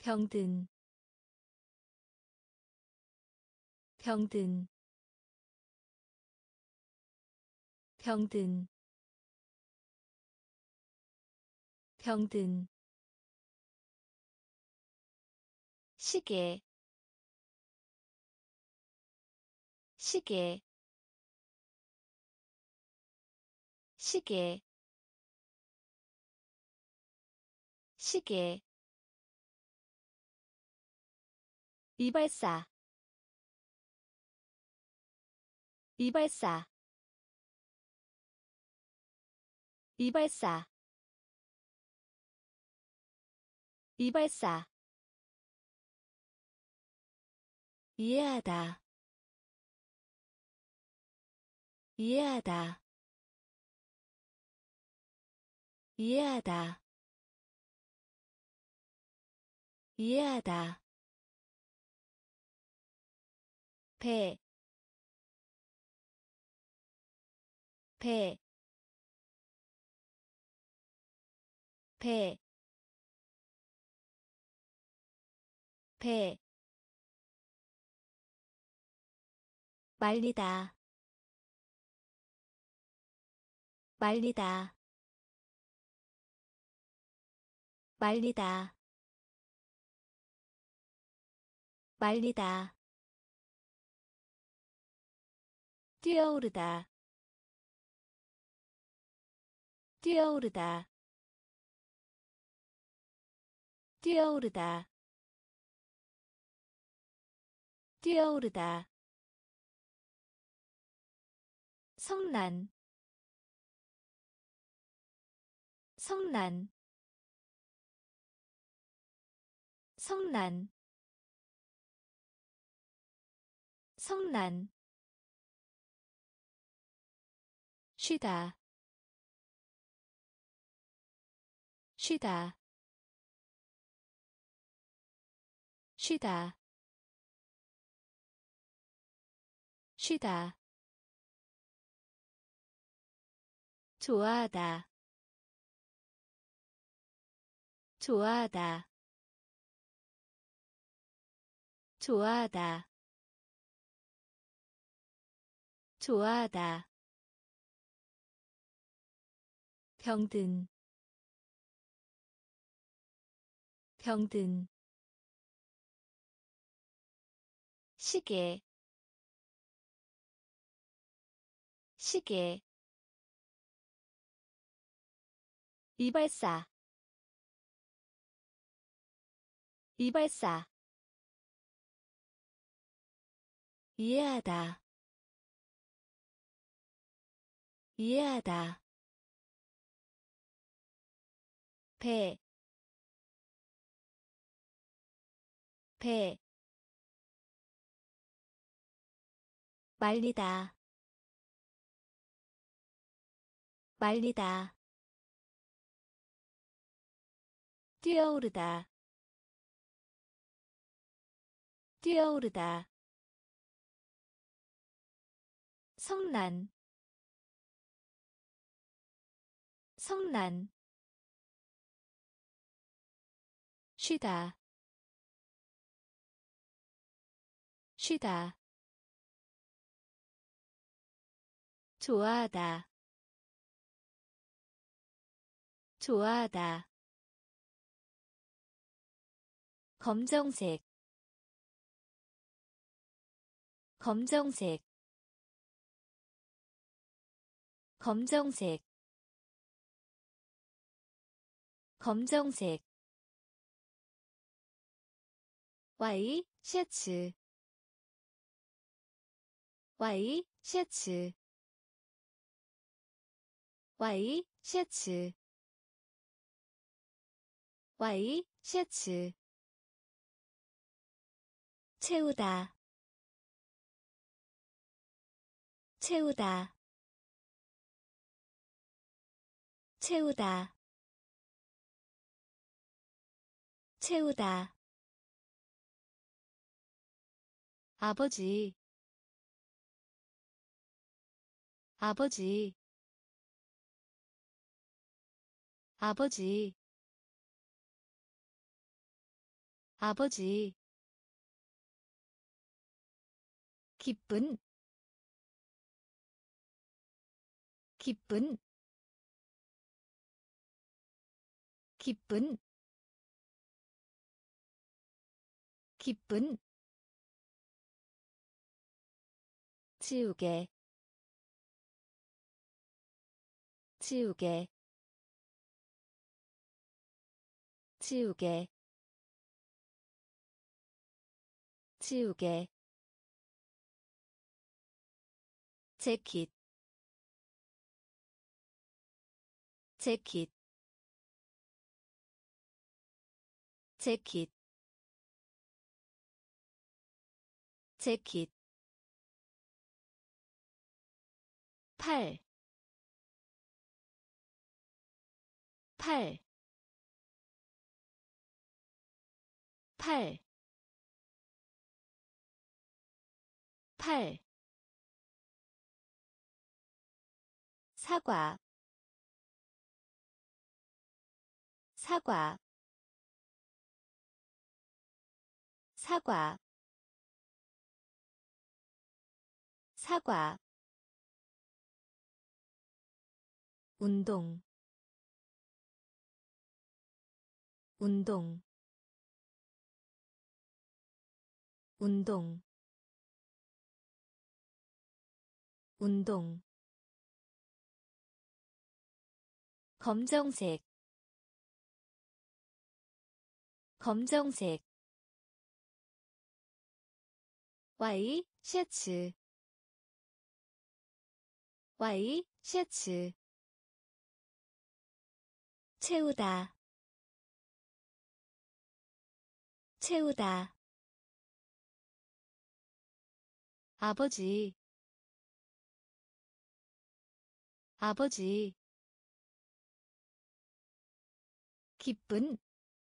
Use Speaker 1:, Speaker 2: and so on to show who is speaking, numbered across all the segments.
Speaker 1: 병든 병든 병든 병든 시계 시계 시계 시계 이발사 이발사 이발사 이발사 이해하다 이해하다 이해하다 이해하다 배, 배, 배, 배, 말리다, 말리다, 말리다, 말리다, 뛰어오르다, 뛰어오르다, 뛰어오르다, 뛰어오르다, 성난, 성난, 성난, 성난, 쉬다, 쉬다, 쉬다, 쉬다, 좋아하다, 좋아하다, 좋아하다, 좋아하다, 병든 병든 시계 시계 이발사 이발사 이해하다 이해하다 배, 배, 말리다, 말리다, 뛰어오르다, 뛰어오르다, 성난, 성난, 쉬다, 쉬다, 좋아하다, 좋아하다, 검정색, 검정색, 검정색, 검정색, 와이 셔츠, 와이 셔츠, 와이 셔츠, 와이 셔츠, 채우다, 채우다, 채우다, 채우다, 아버지, 아버지, 아버지, 아버지 기쁜 기쁜 기쁜 기쁜 지우개 지우개 지우개 지우개 재킷 재킷 재킷 재킷 팔, 팔, 팔, 팔, 사과, 사과, 사과, 사과, 운동, 운동, 운동, 운동, 검정색, 검정색, 와이 셔츠, 와이 셔츠, 채우다, 채우다, 아버지 아버지 기쁜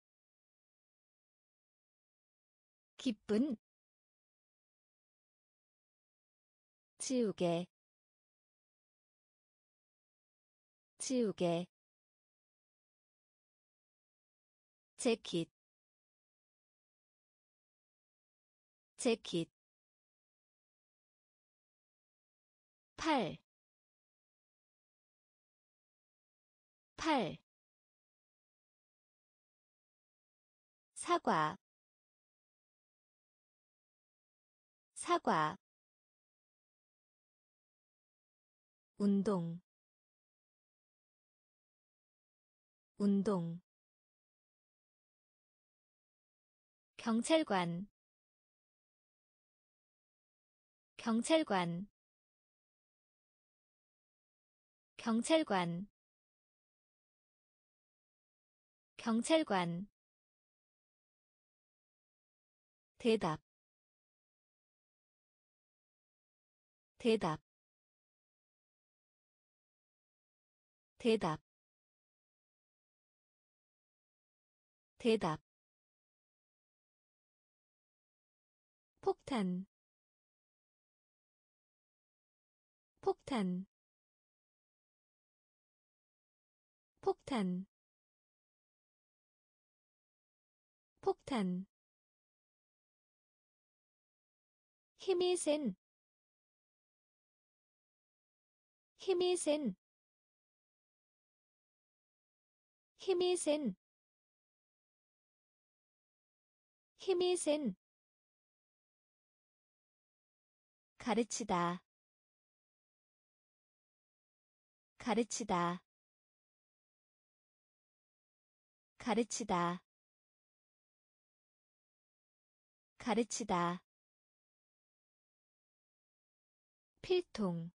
Speaker 1: 기쁜 지우개 지우개 재킷 재킷 팔, 팔, 사과, 사과, 운동, 운동, 경찰관, 경찰관, 경찰관, 경찰관, 대답, 대답, 대답, 대답, 폭탄, 폭탄, 폭탄, 폭탄, 힘이 센, 힘이 센, 힘이 센, 힘이 센, 가르치다, 가르치다, 가르치다, 가르치다, 필통,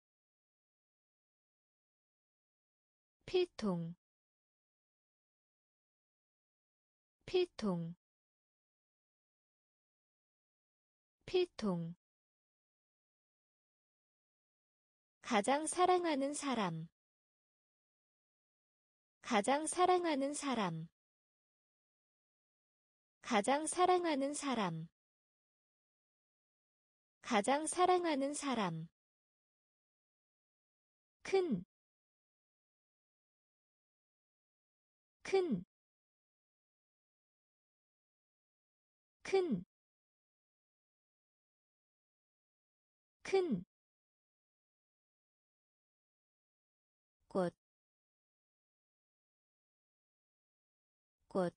Speaker 1: 필통, 필통, 필통, 가장 사랑하는 사람, 가장 사랑하는 사람, 가장 사랑하는 사람, 가장 사랑하는 사람, 큰, 큰, 큰, 큰, 꽃, 꽃,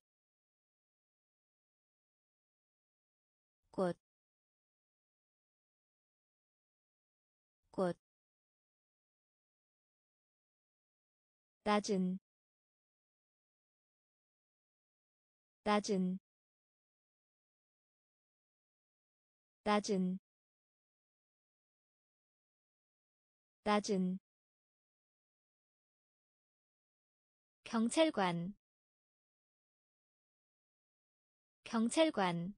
Speaker 1: 꽃, 꽃, 낮은, 낮은, 낮은, 낮은, 경찰관, 경찰관,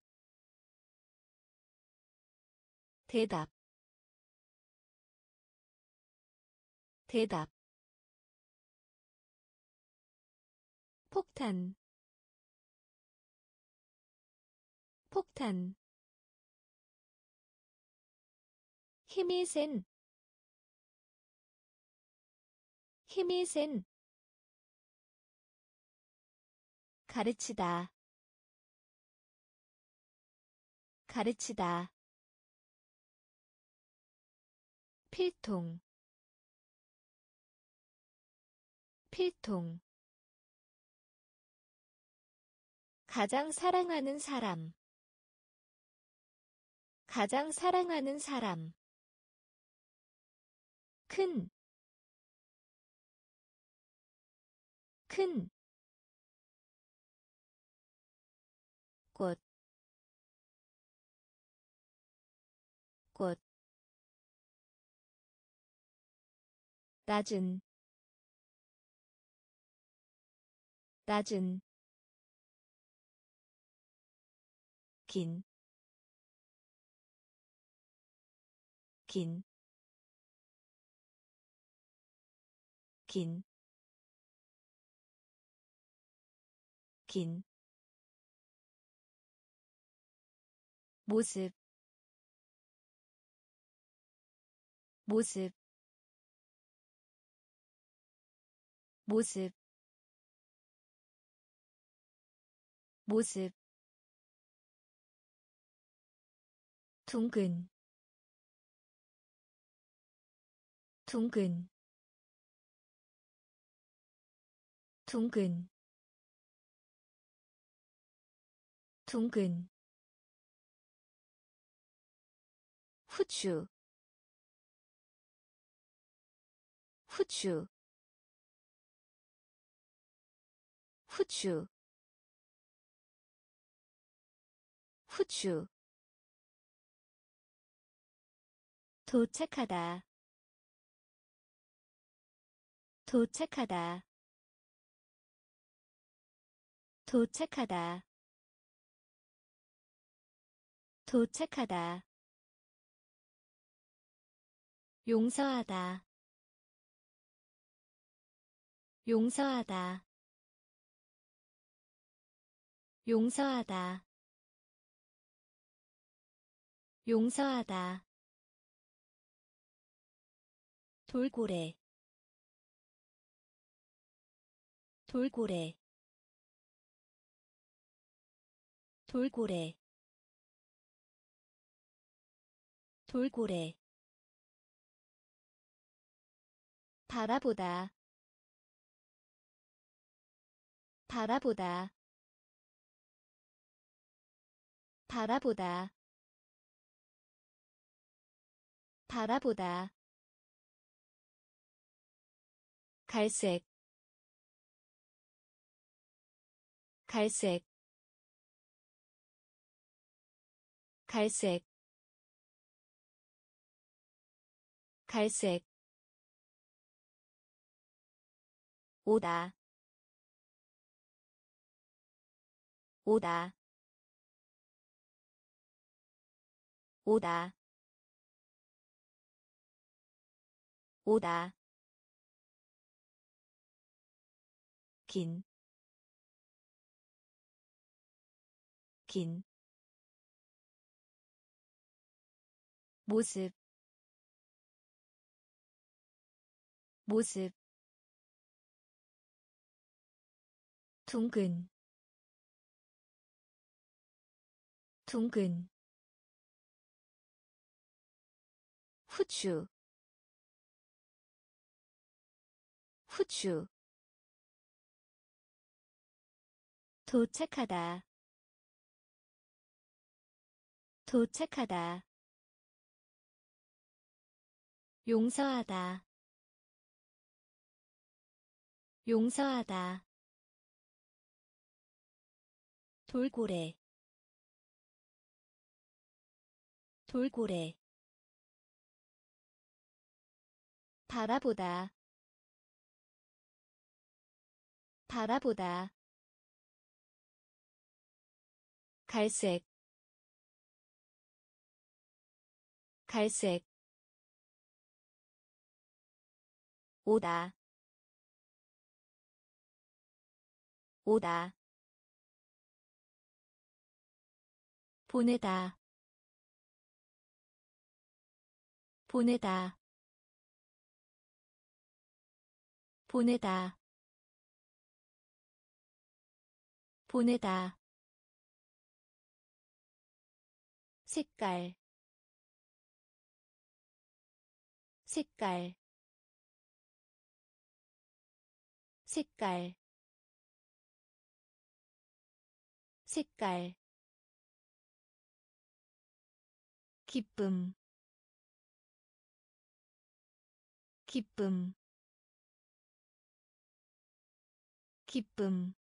Speaker 1: 대답, 대답, 폭탄, 폭탄, 힘이 센, 힘이 센, 가르치다, 가르치다, 필통, 필통, 가장 사랑하는 사람, 가장 사랑하는 사람, 큰, 큰, 꽃, 꽃, 낮은, 낮은, 긴, 긴, 긴, 긴, 모습, 모습, 모습, 모습, 둥근, 둥근, 둥근, 둥근, 후추, 후추, 후추, 후추, 도착하다, 도착하다, 도착하다, 도착하다, 용서하다, 용서하다, 용서하다, 용서하다, 돌고래, 돌고래, 돌고래, 돌고래, 바라보다, 바라보다, 바라보다, 바라보다, 갈색, 갈색, 갈색, 갈색, 오다, 오다, 오다, 오다, 긴, 긴, 모습, 모습, 둥근, 둥근 후추 후추 도착하다 도착하다 용서하다 용서하다 돌고래 돌고래 바라보다 바라보다 갈색 갈색 오다 오다 보내다 보내다 보내다 보내다 색깔 색깔 색깔 색깔 기쁨 기쁨 기쁨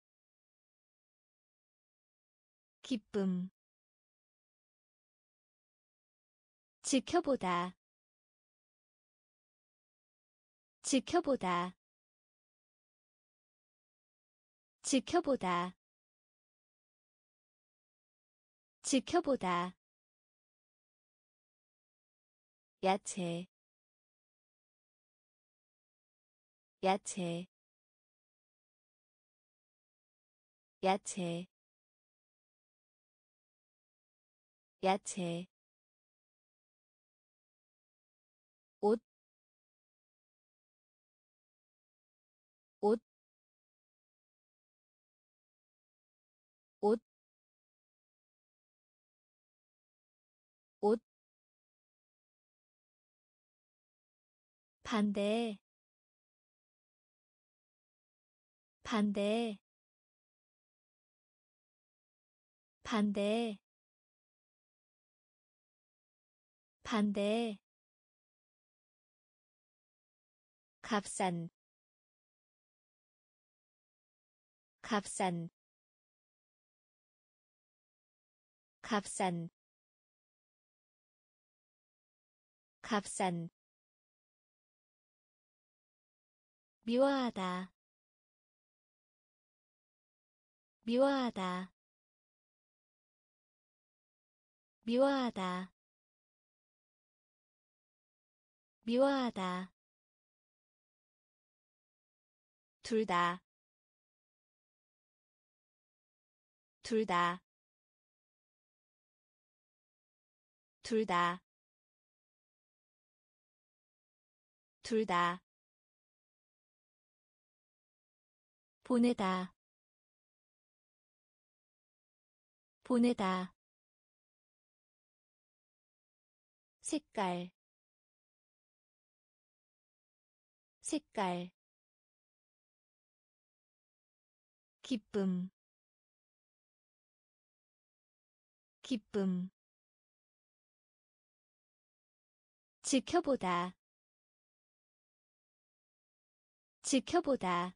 Speaker 1: 기쁨 지켜보다 지켜보다 지켜보다 지켜보다 야채 야채 야채 야채 옷, 옷, 옷, 옷, 반대, 반대, 반대, 반대, 값싼, 값싼, 값싼, 값싼, 미워하다, 미워하다, 미워하다, 미워하다, 둘 다, 둘 다, 둘 다, 둘 다, 보내다, 보내다, 색깔, 색깔, 기쁨, 기쁨, 지켜보다, 지켜보다,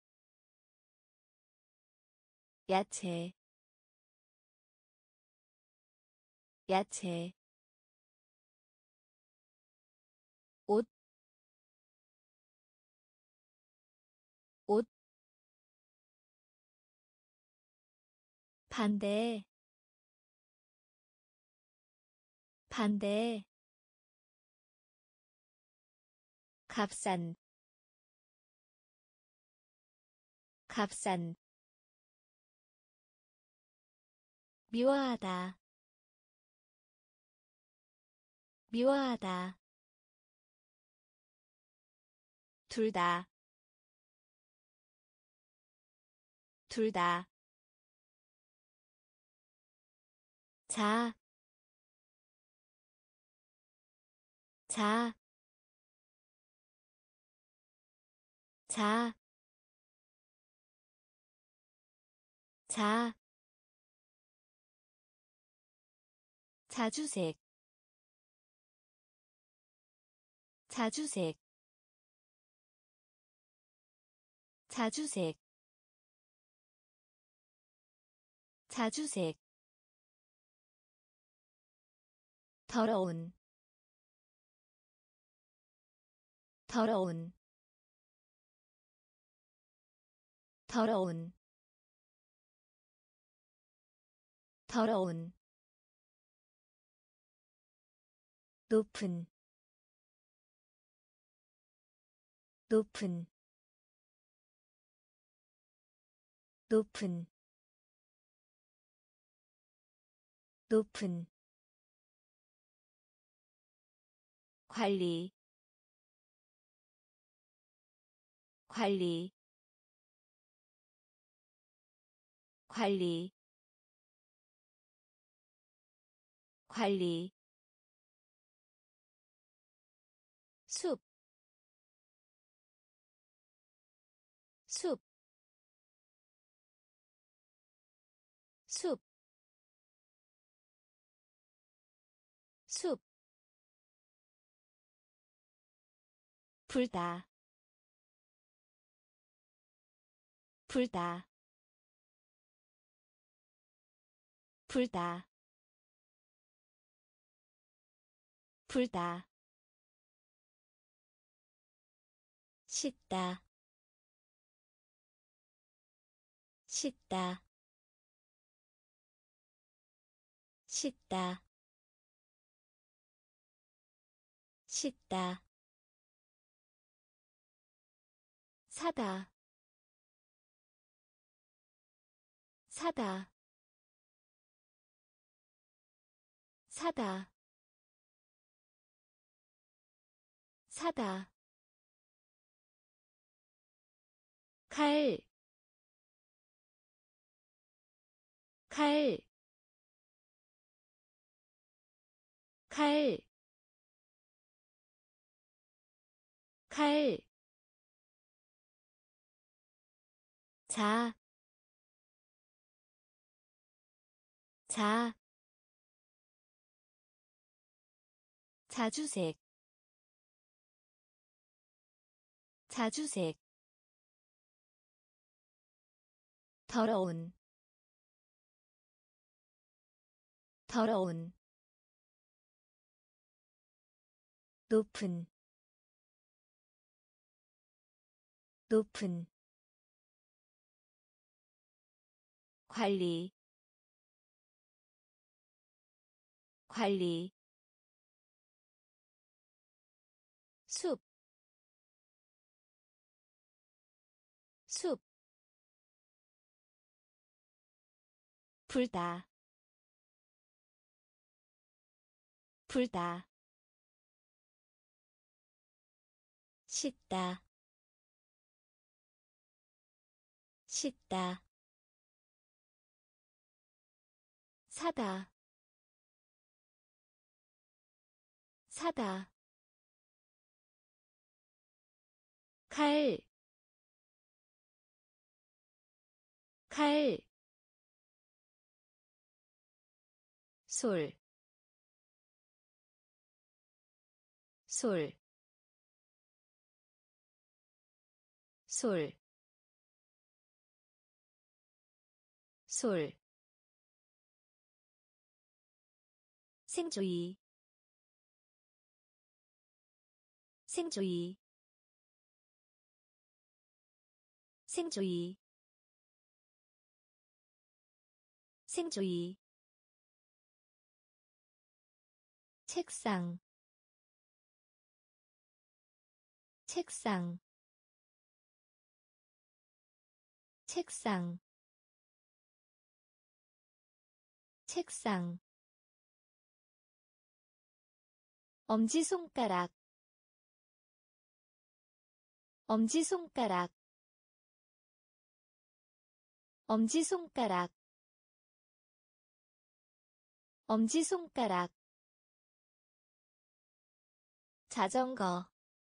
Speaker 1: 야채, 야채, 옷, 옷, 반대, 반대, 값싼, 값싼, 미워하다, 미워하다, 둘 다, 둘 다, 자, 자, 자, 자, 자주색, 자주색, 자주색, 자주색, 더러운, 더러운, 더러운, 더러운, 높은, 높은, 높은, 높은, 관리, 관리, 관리, 관리, 숲, 숲, 숲, 숲, 불다, 불다, 불다, 불다, 씻다, 씻다, 씻다, 씻다, 사다, 사다, 사다, 사다, 칼, 칼, 칼, 칼, 자, 자, 자주색, 자주색, 더러운, 더러운, 높은, 높은, 관리, 관리, 숲, 숲, 불다, 불다, 씻다, 씻다, 사다, 사다, 칼, 칼, 솔, 솔, 솔, 솔, 생조이, 생조이, 생조이, 생조이, 책상, 책상, 책상, 책상, 엄지손가락, 엄지손가락, 엄지손가락, 엄지손가락 자전거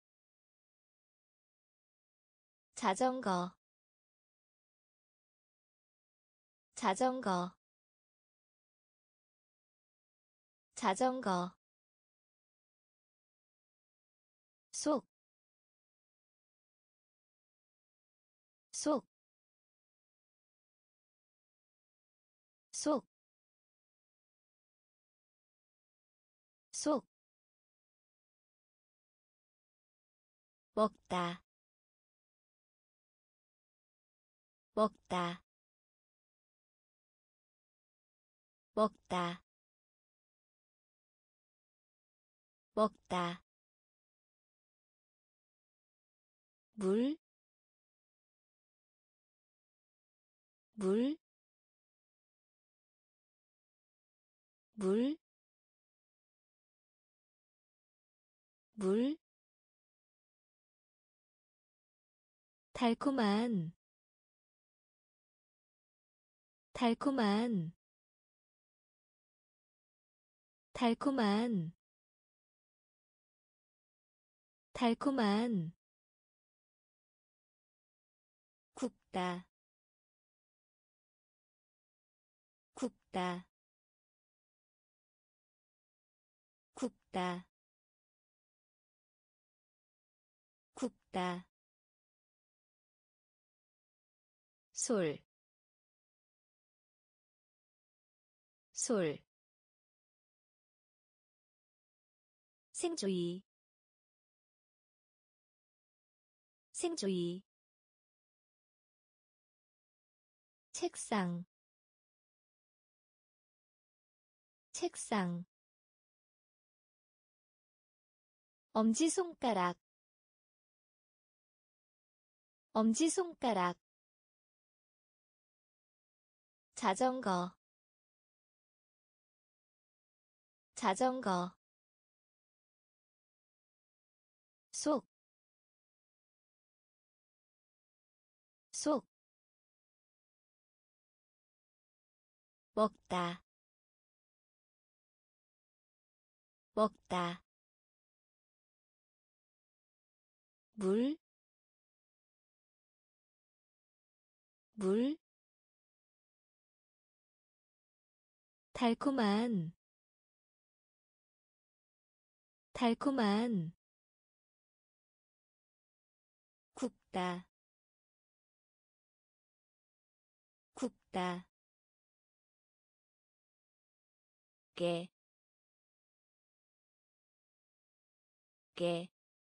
Speaker 1: 자전거 자전거 자전거 속, 속, 속, 속, 먹다, 먹다, 먹다, 먹다, 물, 물, 물, 물, 달콤한, 달콤한, 달콤한, 달콤한, 굽다, 굽다, 굽다, 굽다, 솔, 솔, 생주의, 생주의, 책상, 책상, 엄지손가락, 엄지손가락, 자전거, 자전거, 속, 속, 먹다, 먹다, 물, 물, 달콤한, 달콤한, 굽다, 굽다, 깨, 깨,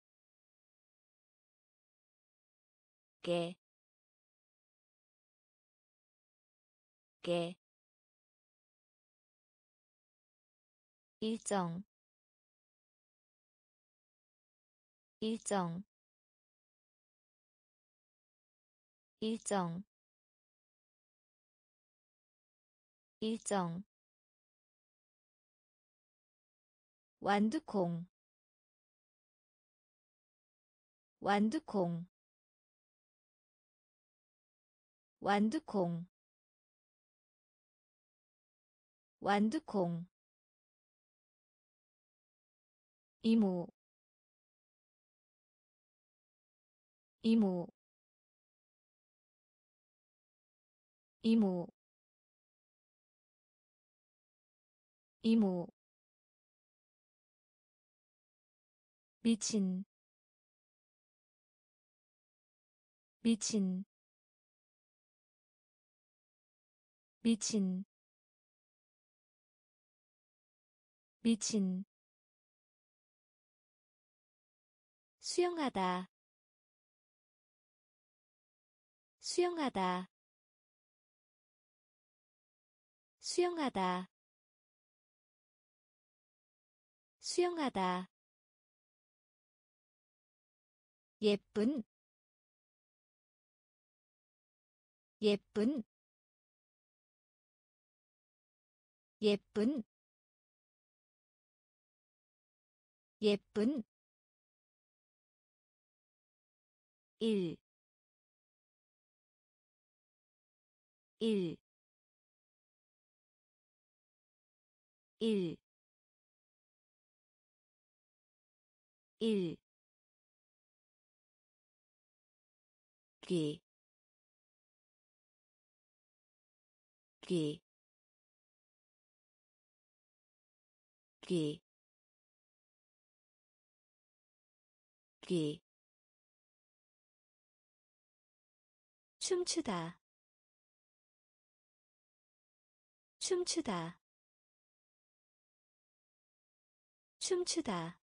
Speaker 1: 깨, 깨, 일정, 일정, 일정, 일정, 완두콩, 완두콩, 완두콩, 완두콩, 이모, 이모, 이모, 이모, 미친, 미친, 미친, 미친, 수영하다, 수영하다, 수영하다, 수영하다, 예쁜, 예쁜, 예쁜, 예쁜, 일, 일, 일, 일, 귀, 귀, 귀, 귀, 춤추다, 춤추다, 춤추다,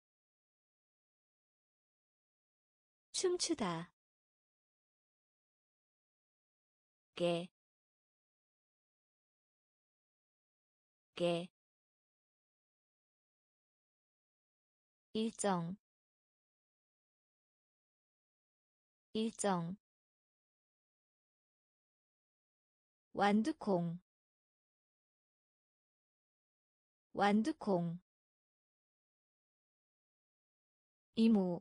Speaker 1: 춤추다, 깨, 깨, 일정, 일정, 완두콩, 완두콩, 이모,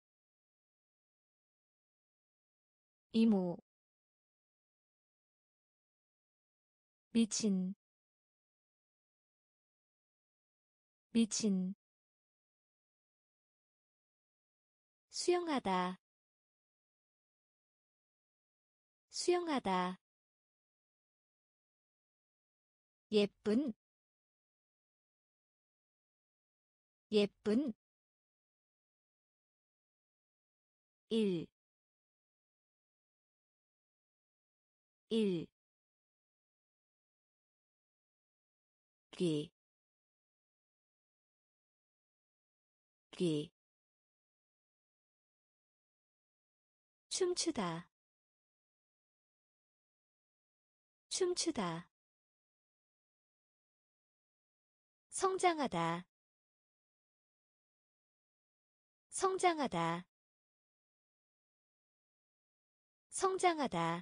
Speaker 1: 이모, 미친, 미친, 수영하다, 수영하다, 예쁜, 예쁜, 일, 일, 귀, 귀, 춤추다, 춤추다, 성장하다, 성장하다, 성장하다,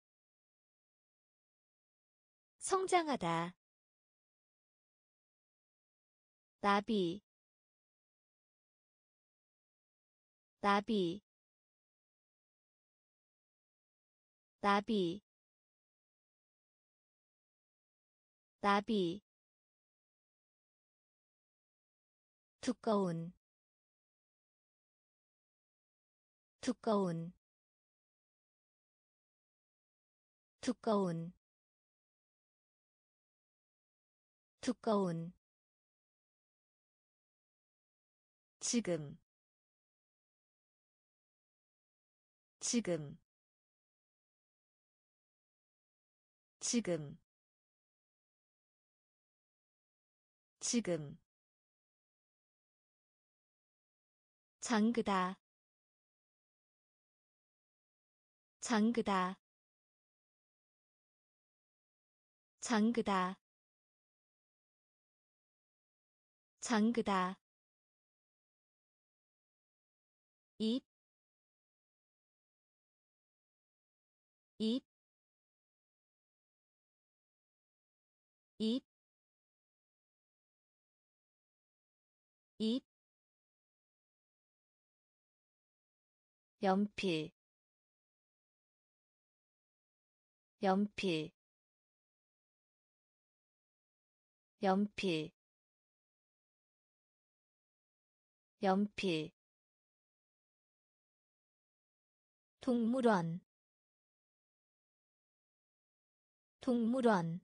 Speaker 1: 성장하다, 나비, 나비, 나비, 나비, 두꺼운, 두꺼운, 두꺼운, 두꺼운, 지금, 지금, 지금, 지금, 잠그다, 잠그다, 잠그다, 잠그다, 입, 입, 입, 입, 연필, 연필, 연필, 연필, 동물원, 동물원,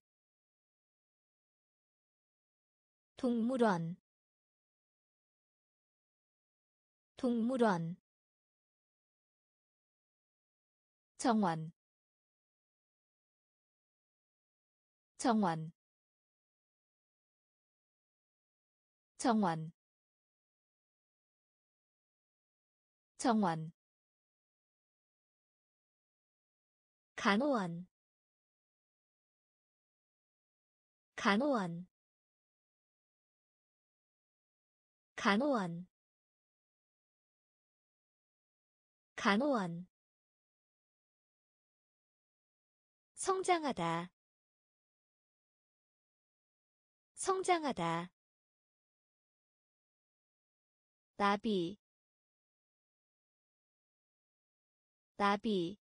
Speaker 1: 동물원, 동물원, 정원, 정원, 정원, 정원, 간호원, 간호원, 간호원, 간호원, 성장하다, 성장하다, 나비, 나비,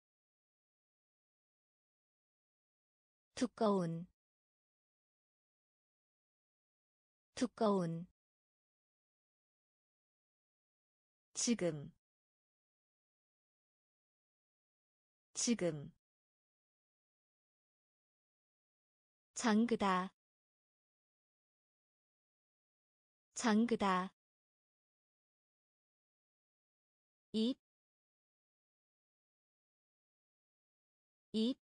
Speaker 1: 두꺼운, 두꺼운 지금 지금 잠그다 잠그다 입, 입,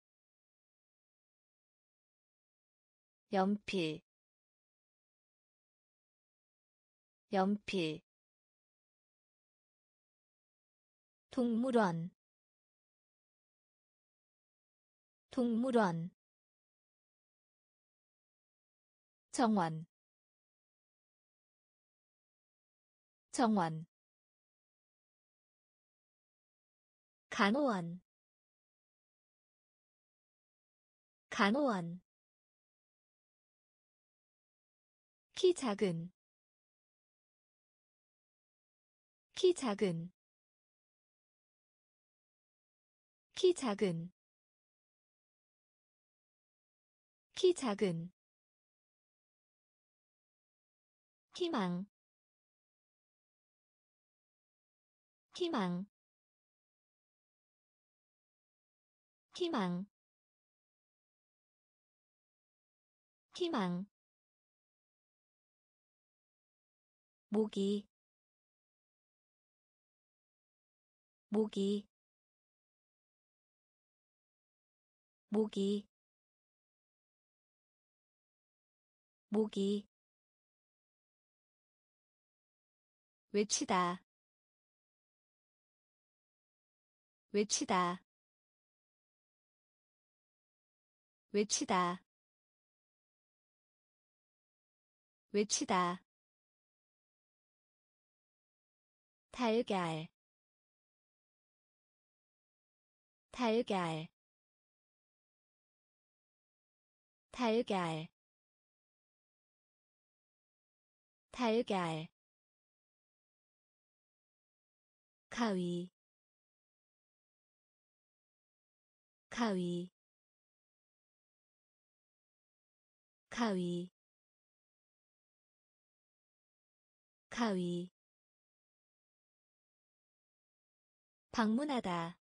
Speaker 1: 연필, 연필, 동물원, 동물원, 정원, 정원, 간호원, 간호원, 키 작은, 키 작은, 키 작은, 키 작은, 희망, 희망, 희망, 희망, 모기, 모기, 모기, 모기, 외치다, 외치다, 외치다, 외치다, 달걀, 달걀, 달걀, 달걀, 가위, 가위, 가위, 가위, 방문하다,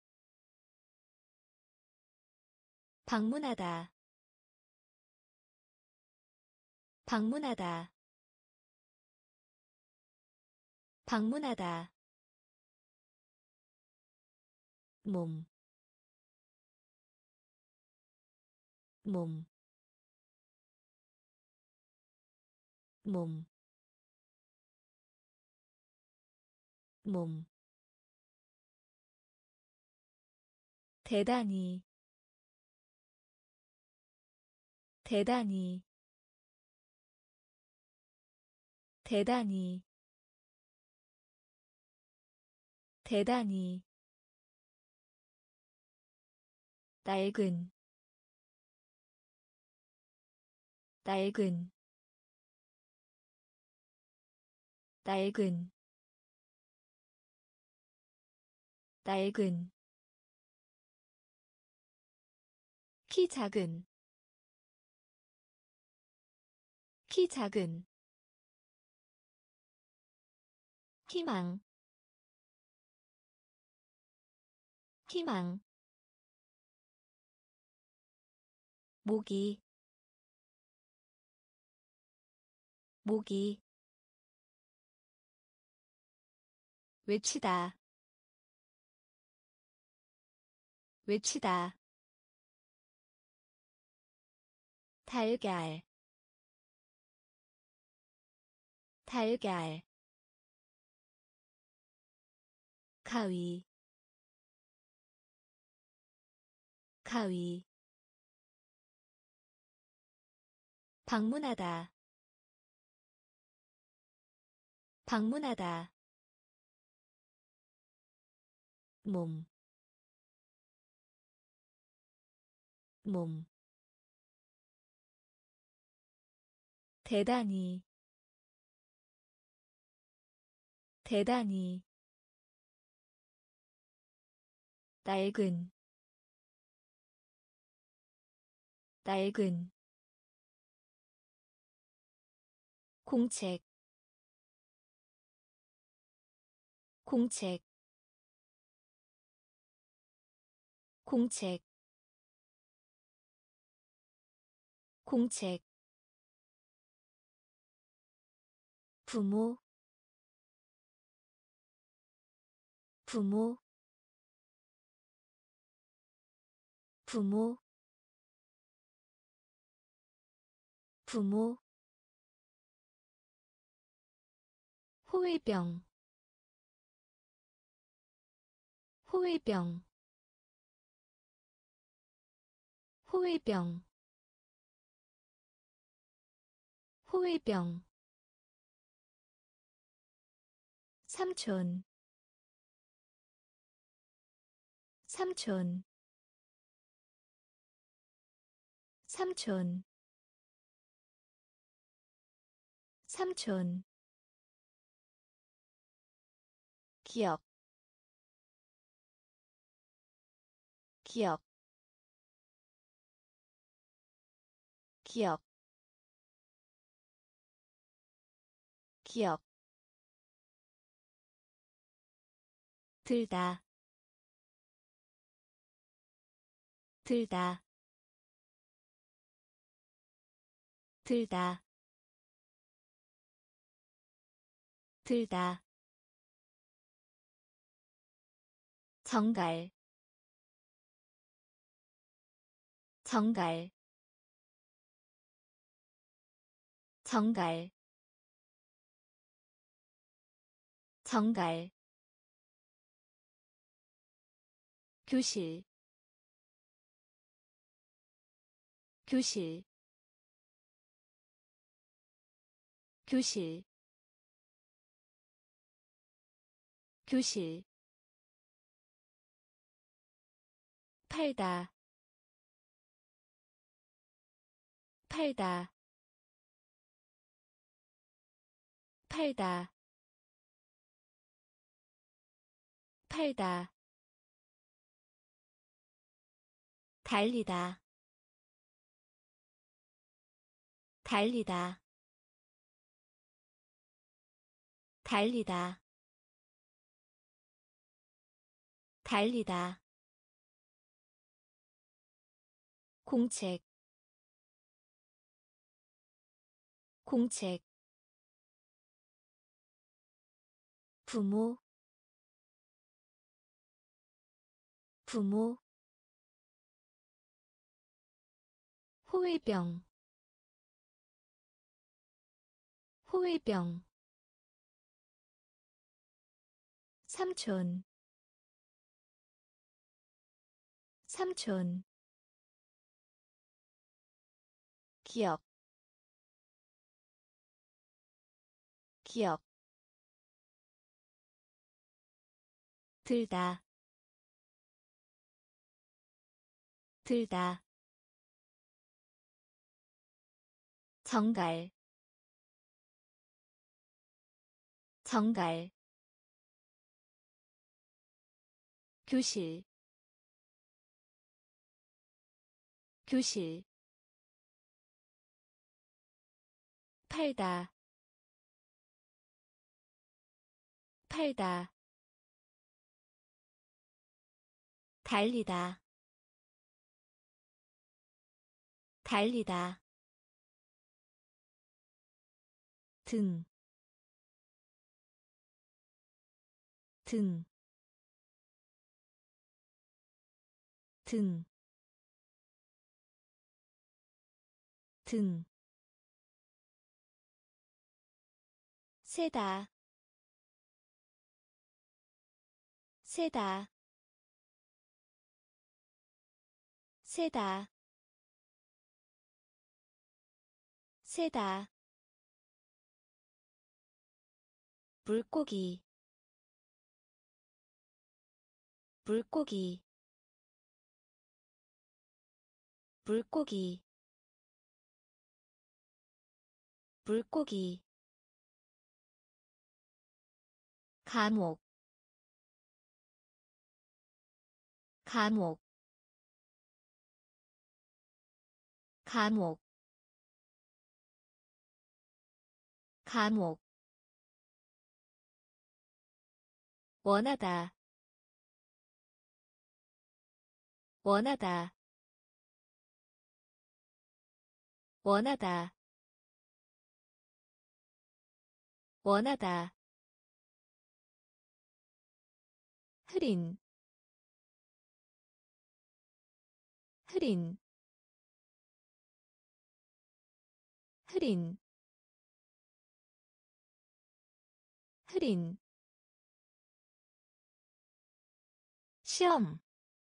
Speaker 1: 방문하다, 방문하다, 방문하다, 몸, 몸, 몸, 몸, 대단히, 대단히, 대단히, 대단히, 낡은, 낡은, 낡은, 낡은, 키 작은, 키 작은, 희망, 희망, 모기, 모기, 외치다, 외치다, 달걀, 달걀, 가위, 가위, 방문하다, 방문하다, 몸, 몸, 대단히, 대단히, 낡은, 낡은, 공책 공책 공책 공책 부모 부모 부모 부모 호위병 호위병 호위병 호위병 삼촌 삼촌 삼촌 삼촌 기억 기억 기억 기억 들다 들다 들다 들다 정갈 정갈 정갈 정갈 교실 교실 교실 교실 팔다 팔다 팔다 팔다 달리다 달리다 달리다 달리다 공책 공책 부모 부모 호위병 호위병 삼촌 삼촌 기억 기억 들다 들다 정갈 정갈 교실 교실 팔다 팔다 달리다 달리다 등 등, 등, 등, 세다, 세다, 세다, 세다, 물고기, 물고기, 물고기, 물고기, 감옥, 감옥, 감옥, 감옥 원하다 원하다 원하다 원하다 흐린 흐린 흐린 흐린 시험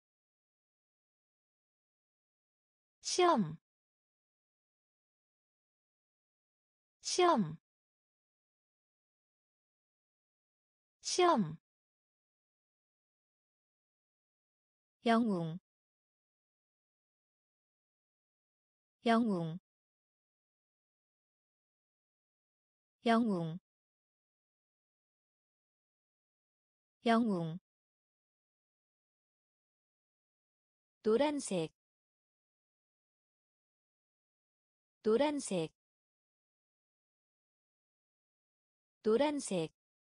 Speaker 1: 시험 시험 시험 영웅 영웅 영웅 영웅 노란색 노란색 노란색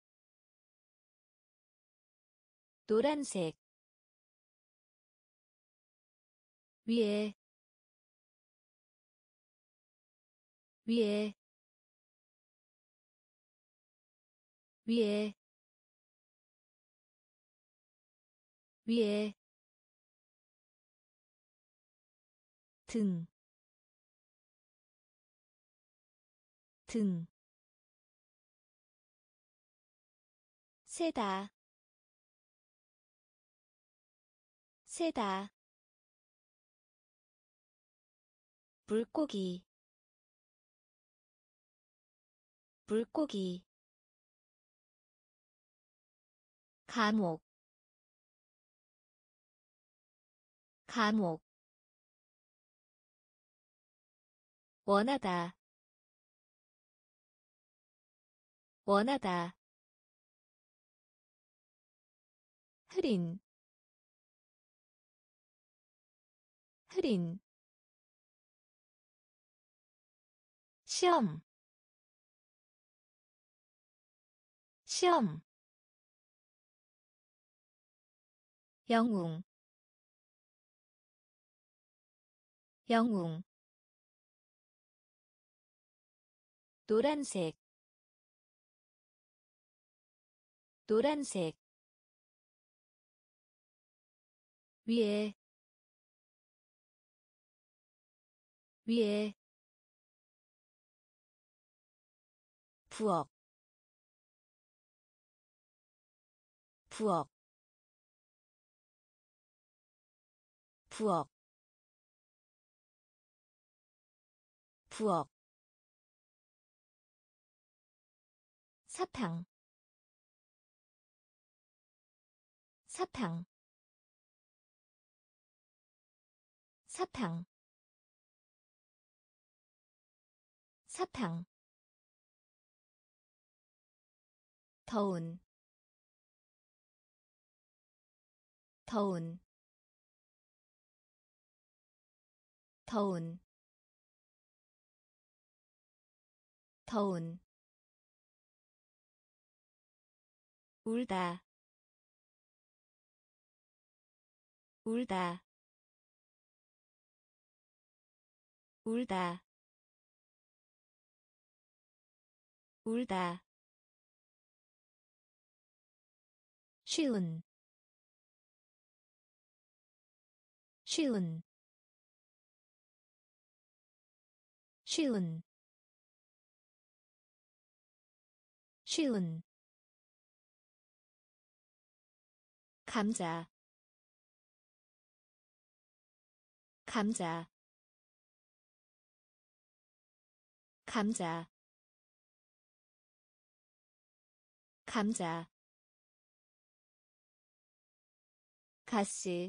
Speaker 1: 노란색 위에 위에 위에 위에 등 등 세다 세다 물고기 물고기 감옥 감옥 원하다 원하다 흐린 흐린 시험 시험 영웅 영웅 노란색 노란색 위에 위에 부엌 부엌 부엌 부엌 사탕 사탕 사탕 사탕 더운 더운 더운 더운 울다 울다 울다 울다 쉬운 쉬운 쉬운 쉬운 감자 감자 감자 감자 가시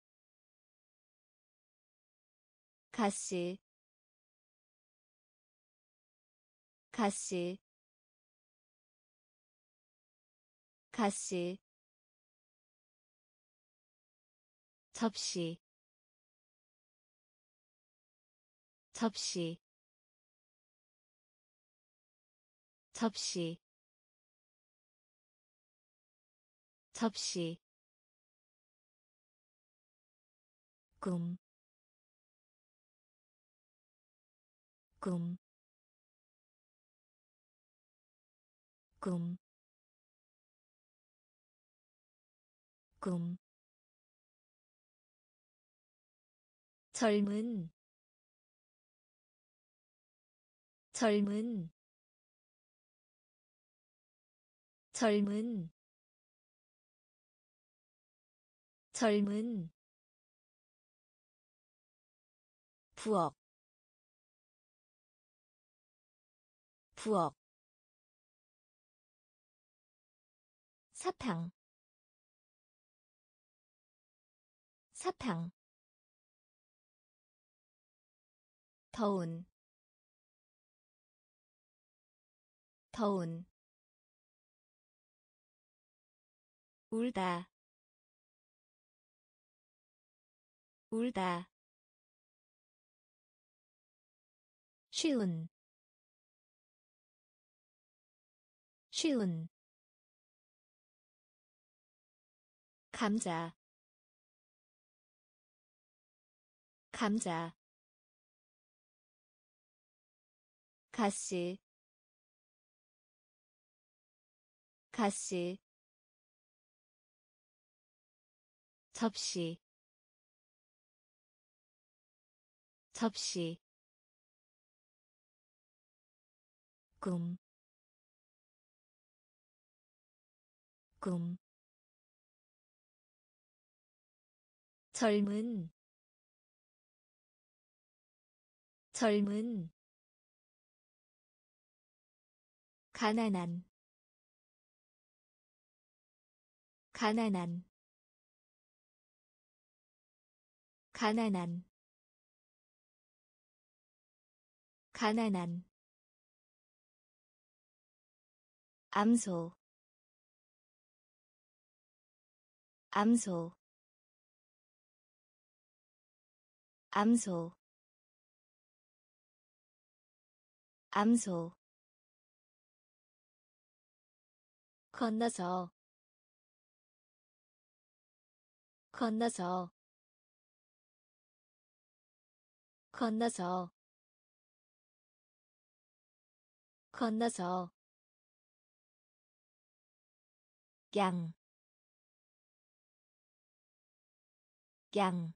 Speaker 1: 가시 가시 가시 접시 접시 접시 접시 꿈, 꿈, 꿈, 꿈. 젊은, 젊은, 젊은, 젊은. 부엌, 부엌. 사탕, 사탕. 더운, 더운. 울다, 울다. 쉬운, 쉬운. 감자, 감자. 가시, 가시. 접시, 접시. 꿈, 꿈. 젊은, 젊은. 가난한, 가난한, 가난한, 가난한. 암소, 암소, 암소, 암소. 건너서, 건너서, 건너서, 건너서. 양, 양,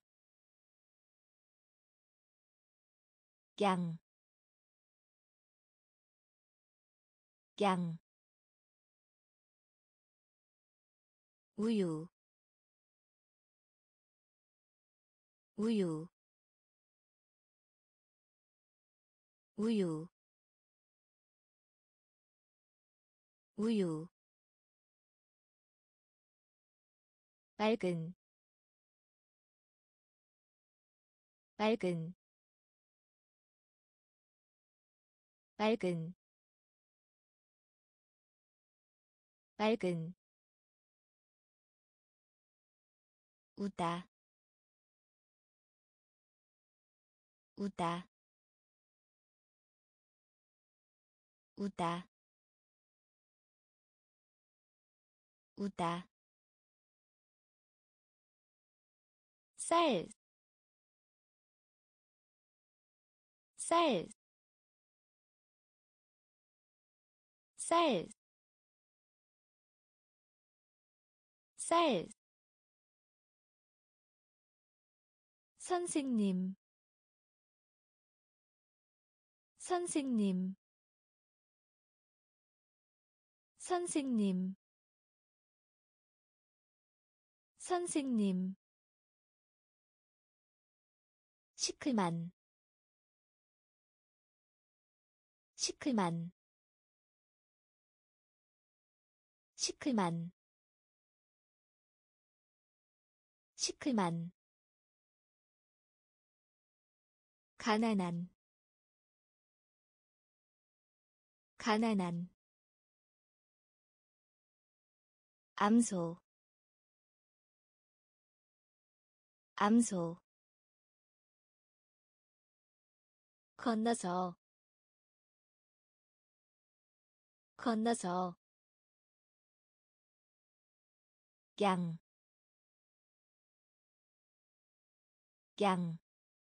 Speaker 1: 양, 양. 우유, 우유, 우유, 우유. 맑은, 맑은, 맑은, 맑은. 우다, 우다, 우다, 우다. 쌀, 쌀, 쌀, 쌀. 선생님, 선생님, 선생님, 선생님. 시큼한, 시큼한, 시큼한, 시큼한. 가난한, 가난한. 암소, 암소. 건너서, 건너서 양, 양,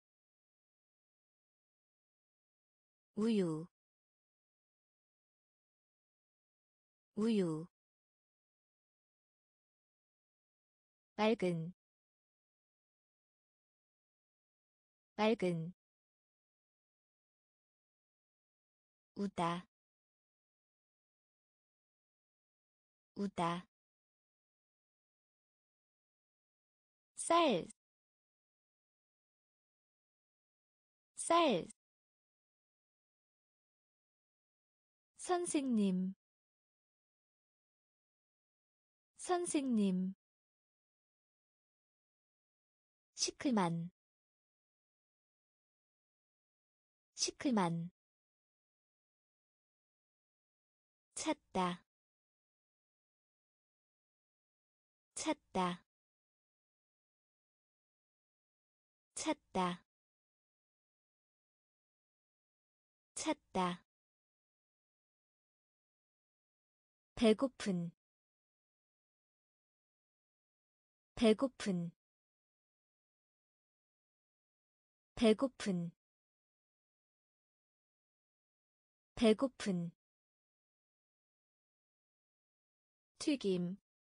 Speaker 1: 우유, 우유, 맑은, 맑은, 우다, 우다, 쌀, 쌀, 선생님, 선생님, 시클만, 시클만, 찾다, 찾다, 찾다, 찾다, 배고픈, 배고픈, 배고픈, 배고픈, 튀김,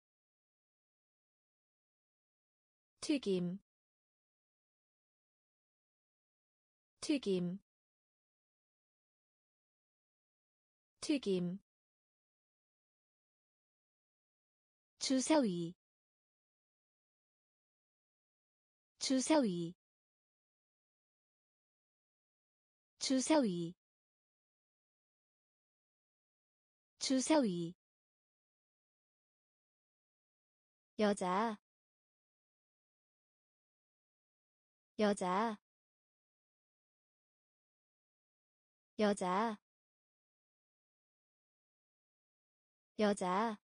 Speaker 1: 튀김, 튀김, 튀김, 주사위, 주사위, 주사위, 주사위, 여자, 여자, 여자, 여자,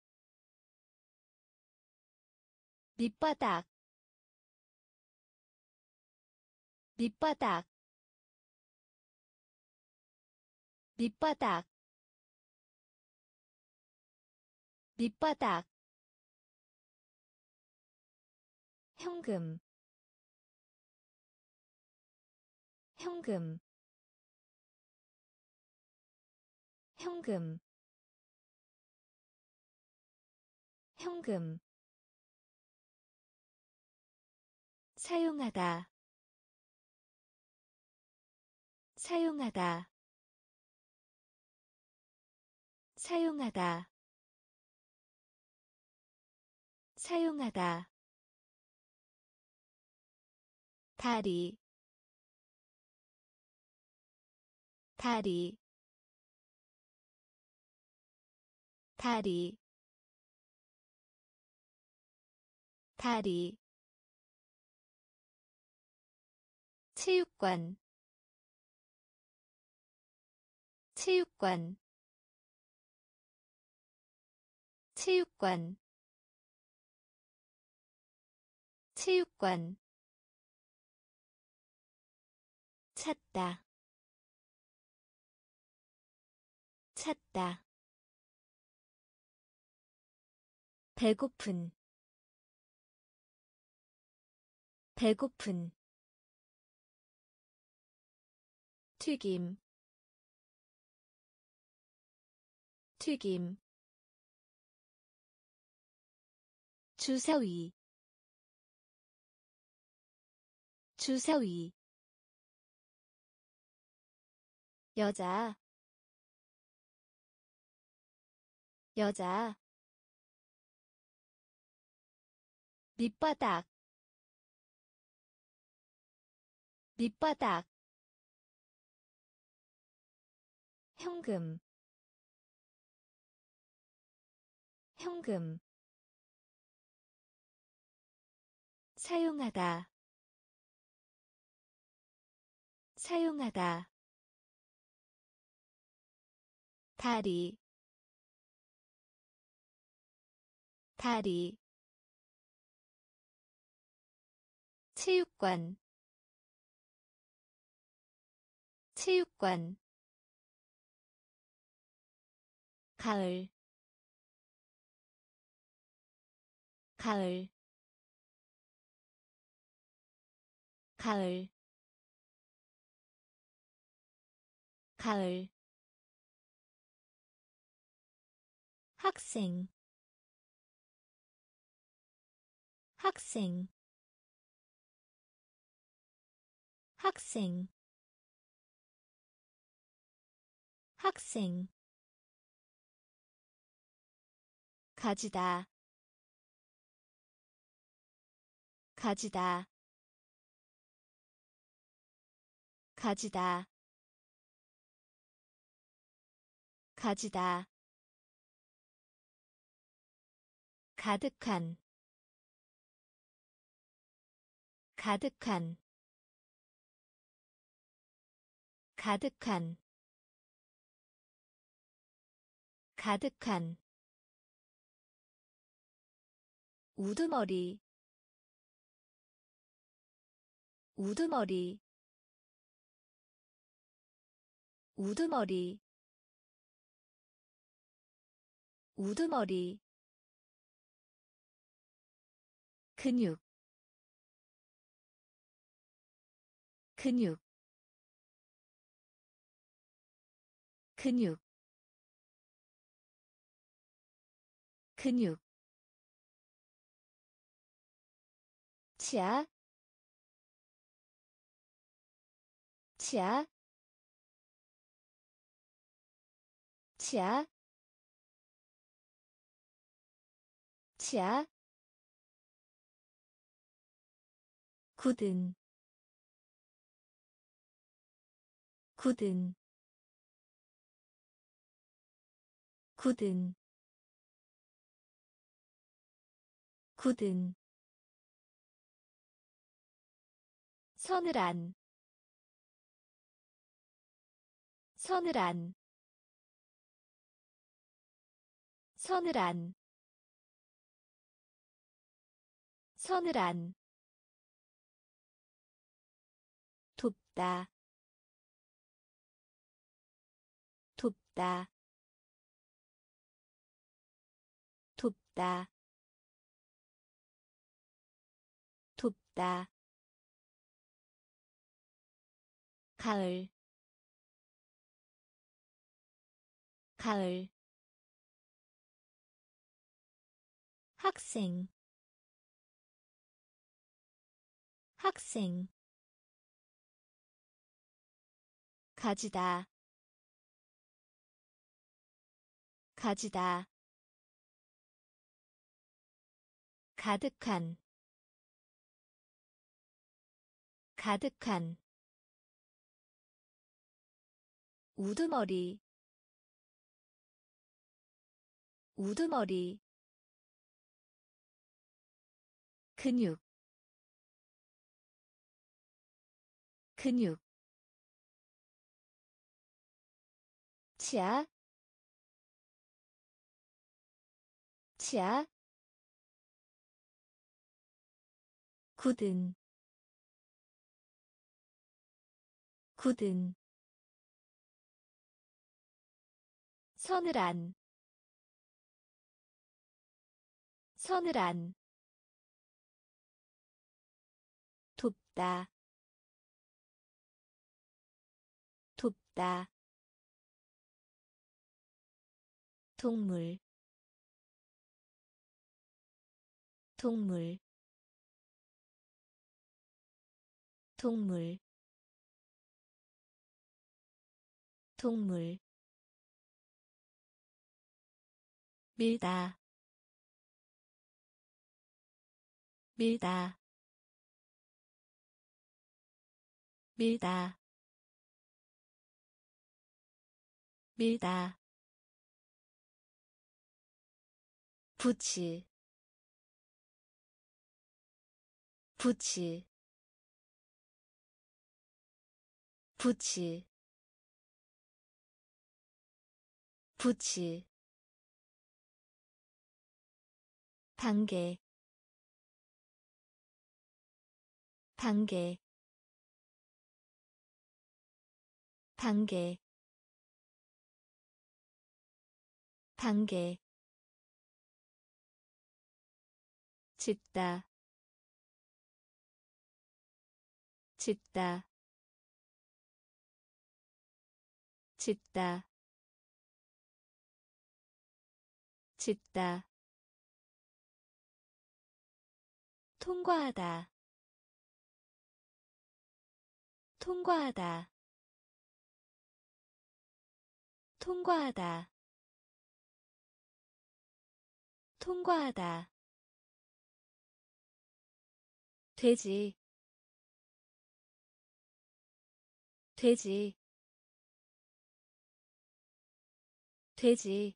Speaker 1: 밑바닥, 밑바닥, 밑바닥, 밑바닥, 현금, 현금, 현금, 현금, 사용하다, 사용하다, 사용하다, 사용하다, 다리, 다리, 다리, 다리, 체육관, 체육관, 체육관, 체육관, 찾다, 찾다, 배고픈, 배고픈, 튀김, 튀김, 주사위, 주사위, 여자, 여자, 밑바닥, 밑바닥, 현금, 현금, 사용하다, 사용하다, 다리, 다리, 체육관, 체육관, 가을 가을 가을 가을 학생 학생 학생 학생 가지다 가지다 가지다 가지다 가득한 가득한 가득한 가득한 우두머리 우두머리 우두머리 우두머리 근육 근육 근육 근육 치아 치아 치아 치아 굳은 굳은 굳은 굳은 서늘한 서늘한 서늘한 서늘한 돕다 돕다 돕다 돕다 가을 가을 학생 학생 가지다 가지다 가득한 가득한 우두머리 우두머리 근육 근육 치아 치아 굳은 굳은 서늘한 서늘한 돕다 돕다 동물 동물 동물 동물 밀다 밀다 밀다 밀다 부치 부치 부치 부치 단계 단계 단계 단계 짓다 짓다 짓다 짓다 통과하다 통과하다 통과하다 통과하다 돼지 돼지 돼지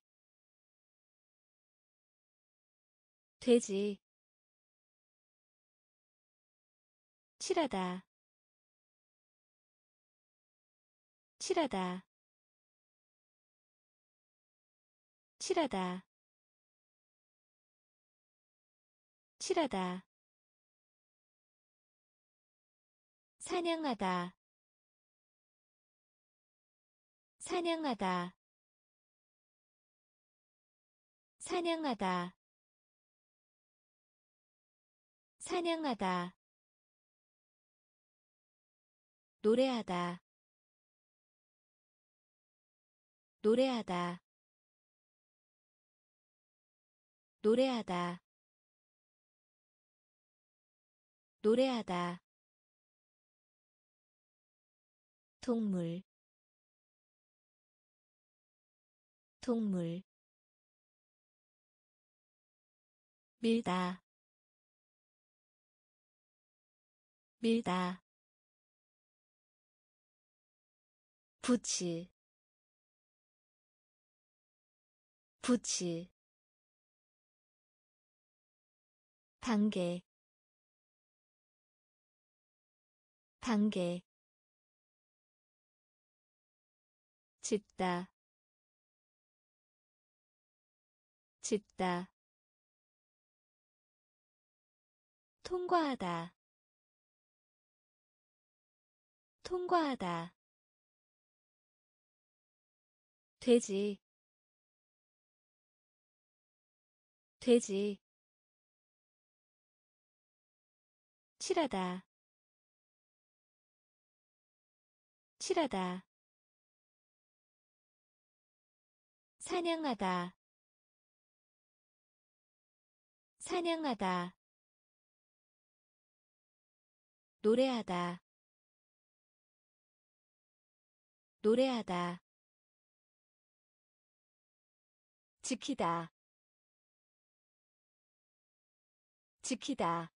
Speaker 1: 돼지 칠하다 칠하다 칠하다 칠하다 사냥하다 사냥하다 사냥하다 사냥하다 노래하다 노래하다 노래하다 노래하다 동물 동물 밀다 밀다 부츠 부츠 단계 단계 짓다 짓다 통과하다 통과하다 돼지 돼지 칠하다 칠하다 사냥하다 사냥하다 노래하다 노래하다 지키다 지키다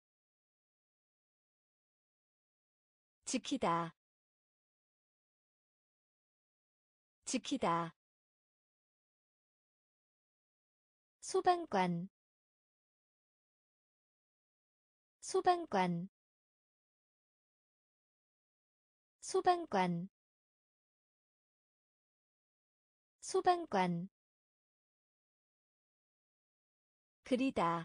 Speaker 1: 지키다 지키다 소방관 소방관 소방관 소방관 그리다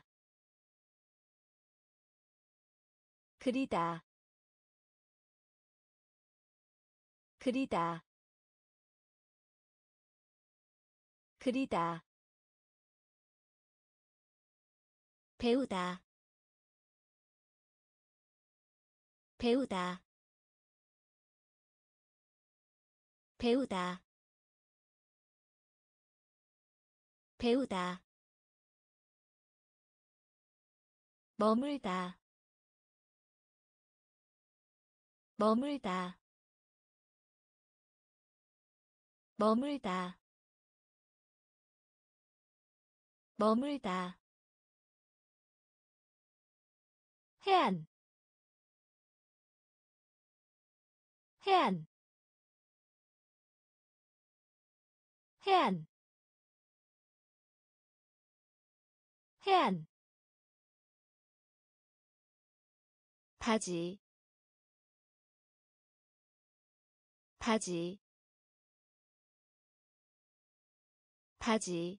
Speaker 1: 그리다 그리다 그리다 배우다 배우다 배우다 배우다 머물다 머물다 머물다 머물다 해안 해안 해안 해안 바지 바지 바지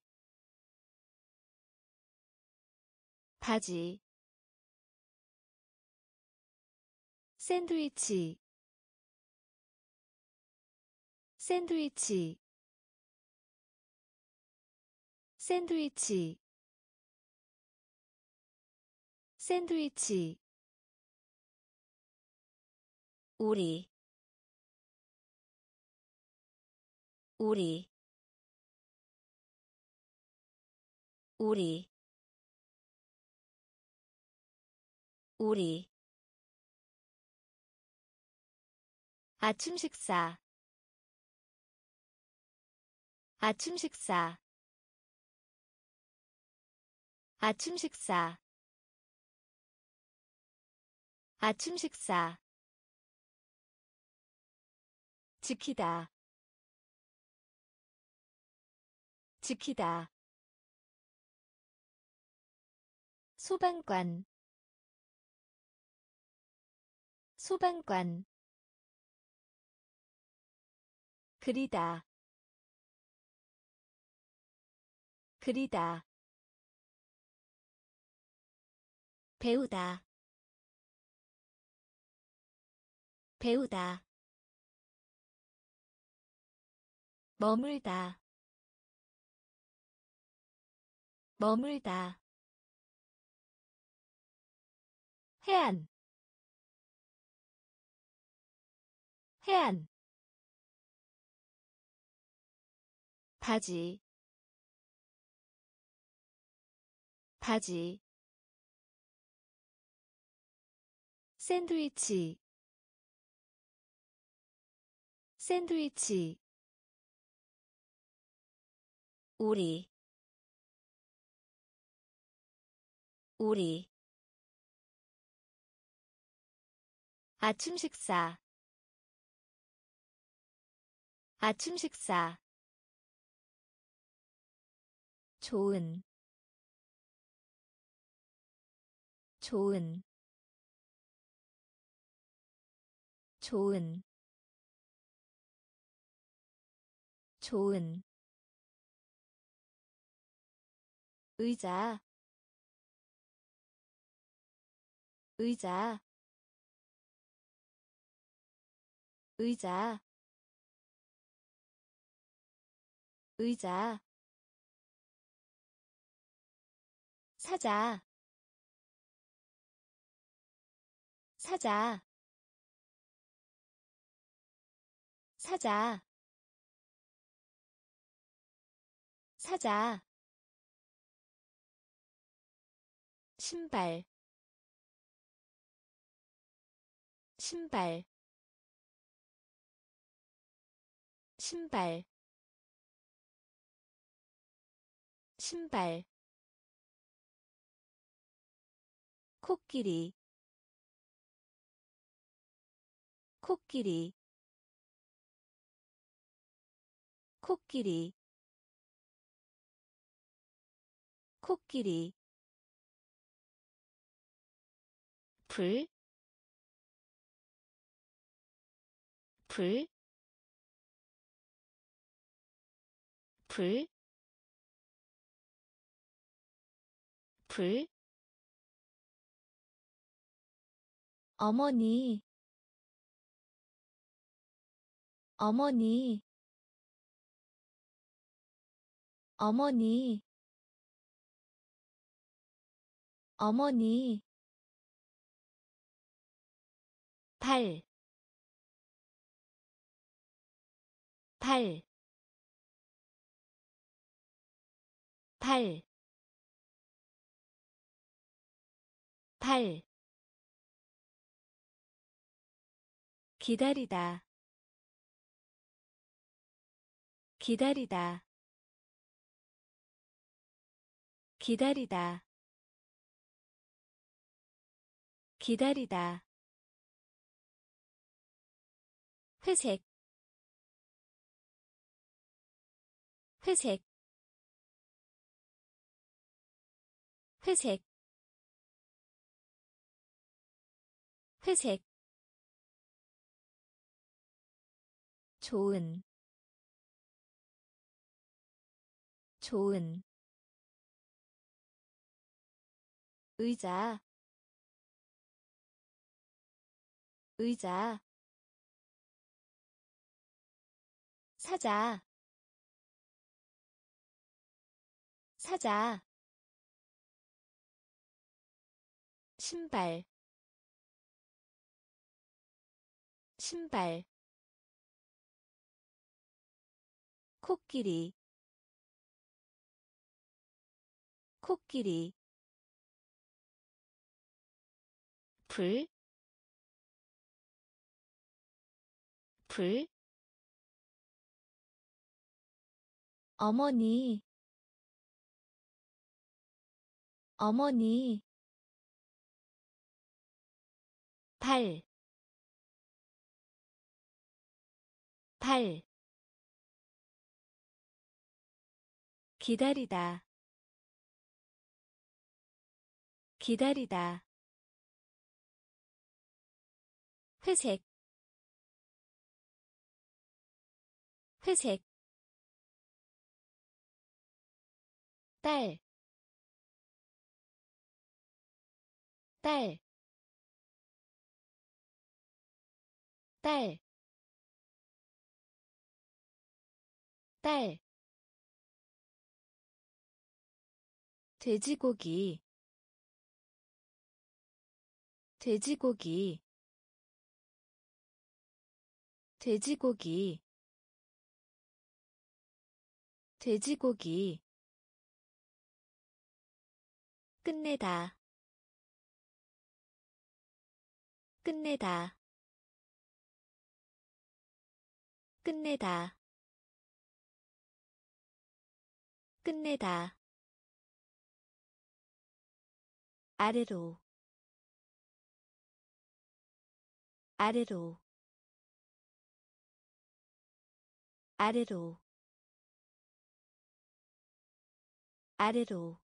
Speaker 1: 바지 샌드위치 샌드위치 샌드위치 샌드위치 우리 우리 우리 우리 아침 식사 아침 식사 아침 식사 아침 식사 지키다 지키다 소방관 소방관 그리다 그리다 배우다 배우다 머물다 머물다 해안 해안 바지 바지 샌드위치 샌드위치 우리 우리 아침 식사 아침 식사 좋은 좋은 좋은 좋은 의자 의자 의자 의자 사자 사자 사자 사자 신발 신발 신발 신발 코끼리 코끼리 코끼리 코끼리 불, 불, 불, 불, 어머니, 어머니, 어머니, 어머니, 발, 발, 발, 발, 기다리다, 기다리다, 기다리다, 기다리다, 회색, 회색, 회색, 회색, 좋은, 좋은, 의자, 의자, 사자, 사자 신발 신발 코끼리 코끼리 불, 불, 어머니, 어머니, 발, 발, 기다리다, 기다리다, 회색, 회색, 딸, 딸, 딸, 딸, 돼지고기, 돼지고기, 돼지고기, 돼지고기, 끝내다, 끝내다, 끝내다, 끝내다, 아래로, 아래로, 아래로, 아래로,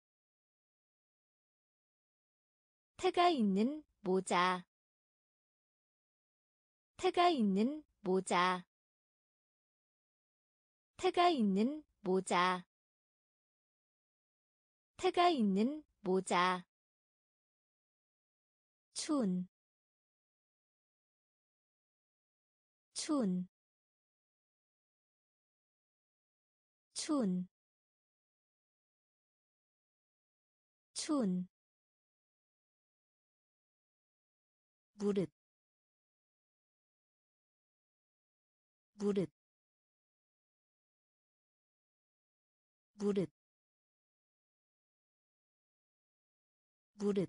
Speaker 1: 태가 있는 모자, 태가 있는 모자, 태가 있는 모자, 태가 있는 모자, 추운, 추운, 추운, 추운, 무릇, 무릇, 무릇, 무릇,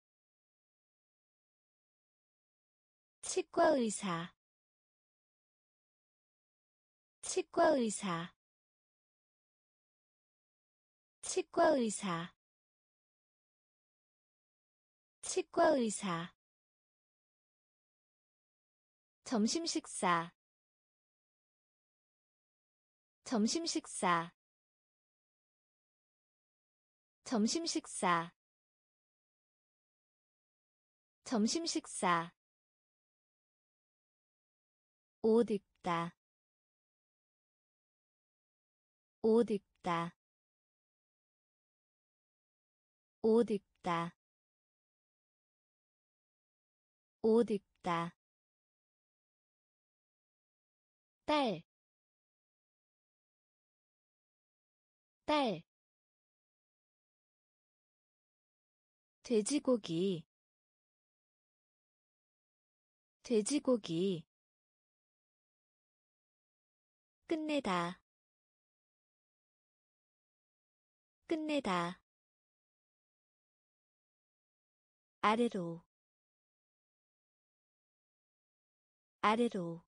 Speaker 1: 치과 의사, 치과 의사, 치과 의사, 치과 의사, 점심 식사, 점심 식사, 점심 식사, 점심 식사, 옷 입다, 옷 입다, 옷 입다, 옷 입다, 딸, 딸, 돼지고기, 돼지고기, 끝내다, 끝내다, 아래로, 아래로,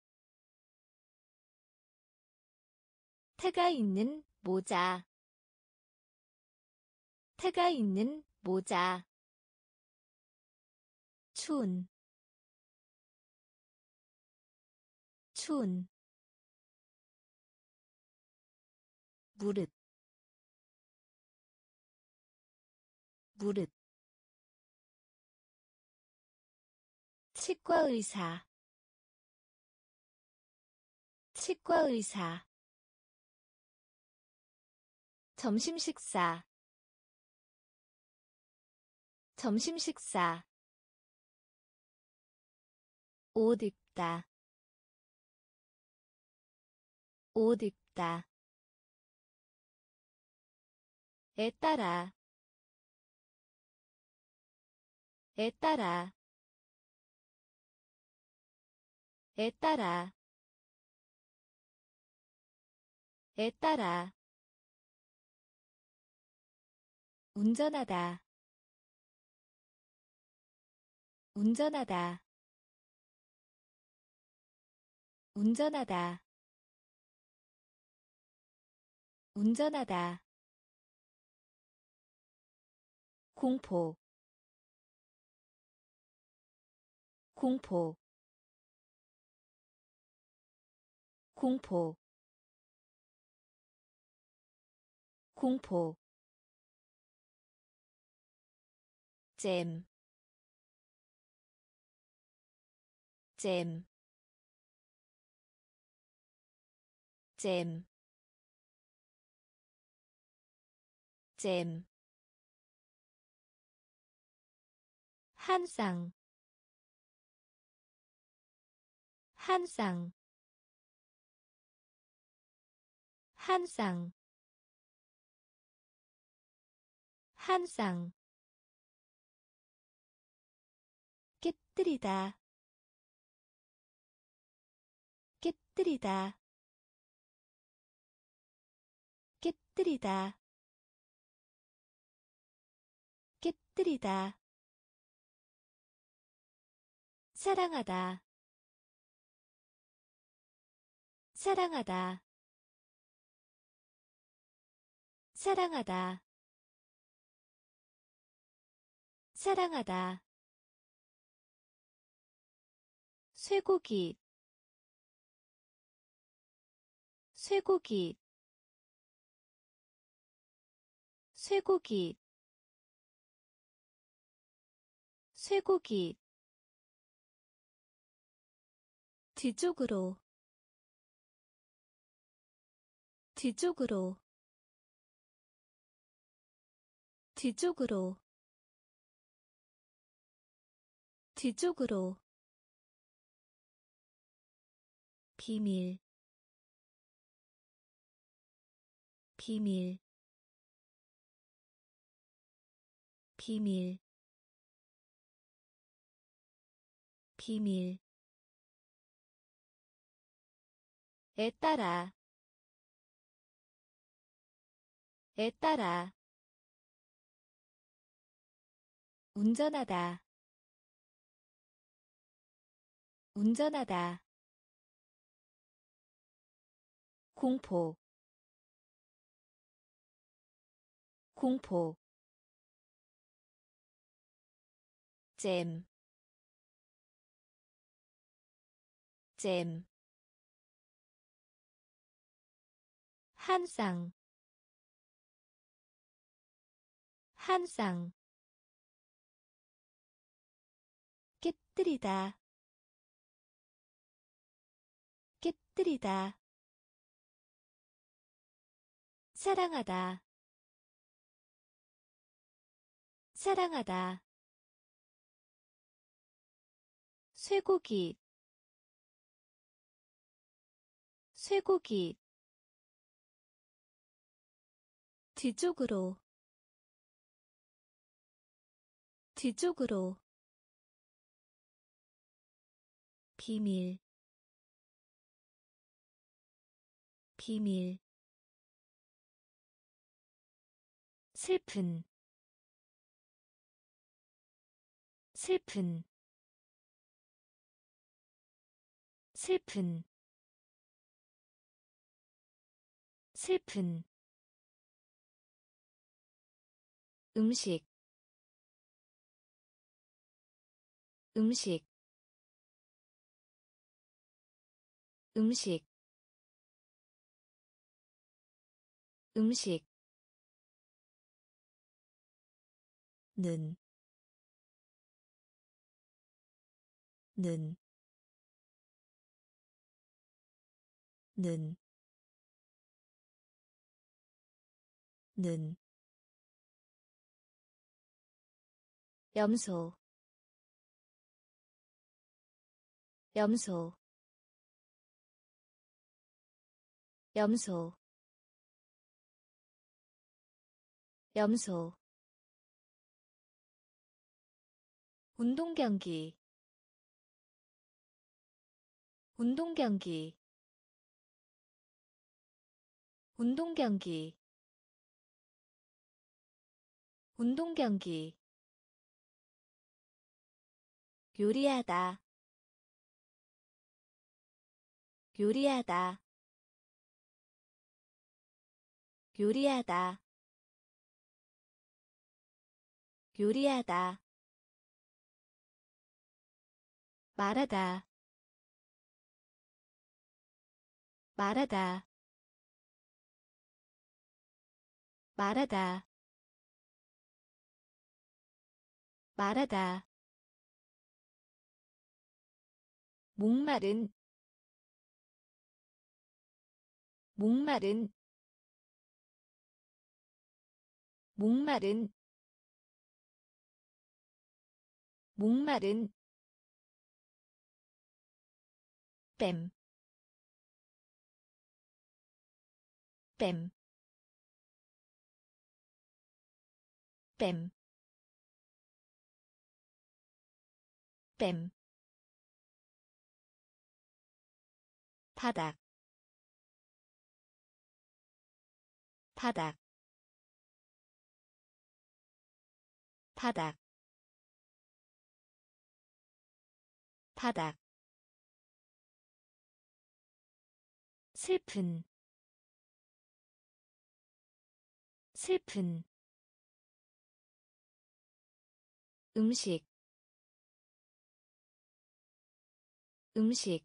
Speaker 1: 태가 있는 모자, 태가 있는 모자, 추운, 추운, 무릇, 무릇, 치과 의사, 치과 의사, 점심 식사, 점심 식사, 옷 입다, 옷 입다, 에 따라 에 따라 에 따라 에 따라 운전하다 운전하다 운전하다 운전하다 공포 공포 공포 공포 잼, 잼, 잼, 잼, 한 쌍, 한 쌍, 한 쌍, 한 쌍, 깨뜨리다, 깨뜨리다, 깨뜨리다, 깨뜨리다, 사랑하다, 사랑하다, 사랑하다, 사랑하다, 쇠고기, 쇠고기, 쇠고기, 쇠고기, 뒤쪽으로, 뒤쪽으로, 뒤쪽으로, 뒤쪽으로, 비밀, 비밀, 비밀, 비밀, 에 따라, 에 따라, 운전하다, 운전하다, 공포, 공포, 잼, 잼, 한 쌍, 한 쌍, 깨뜨리다, 깨뜨리다, 사랑하다, 사랑하다, 쇠고기, 쇠고기, 뒤쪽으로, 뒤쪽으로, 비밀, 비밀, 슬픈, 슬픈, 슬픈, 슬픈, 음식, 음식, 음식, 음식, 는, 는, 는, 는, 염소, 염소, 염소, 염소 운동경기 운동경기 운동경기 운동경기 요리하다 요리하다 요리하다 요리하다 말하다 말하다 말하다 말하다 목마른 목마른 목마른 목마른 뺨 뺨 뺨 뺨 바닥 바닥 바닥 바닥 슬픈 슬픈 음식 음식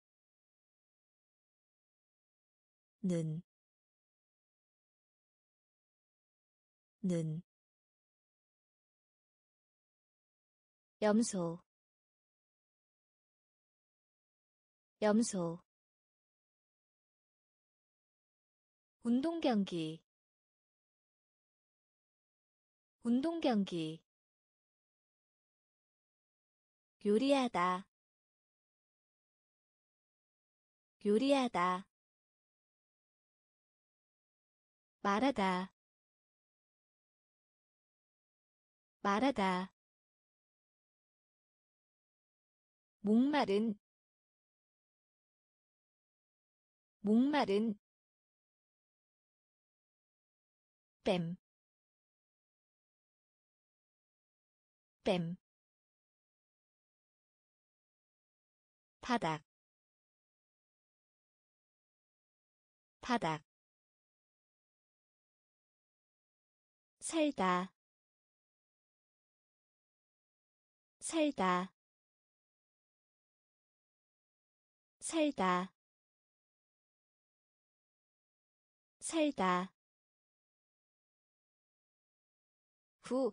Speaker 1: 는 염소 염소 운동경기 운동경기 요리하다 요리하다 말하다 말하다 목마른 목마른 뺨 뺨 바닥 바닥 살다 살다 살다 살다 후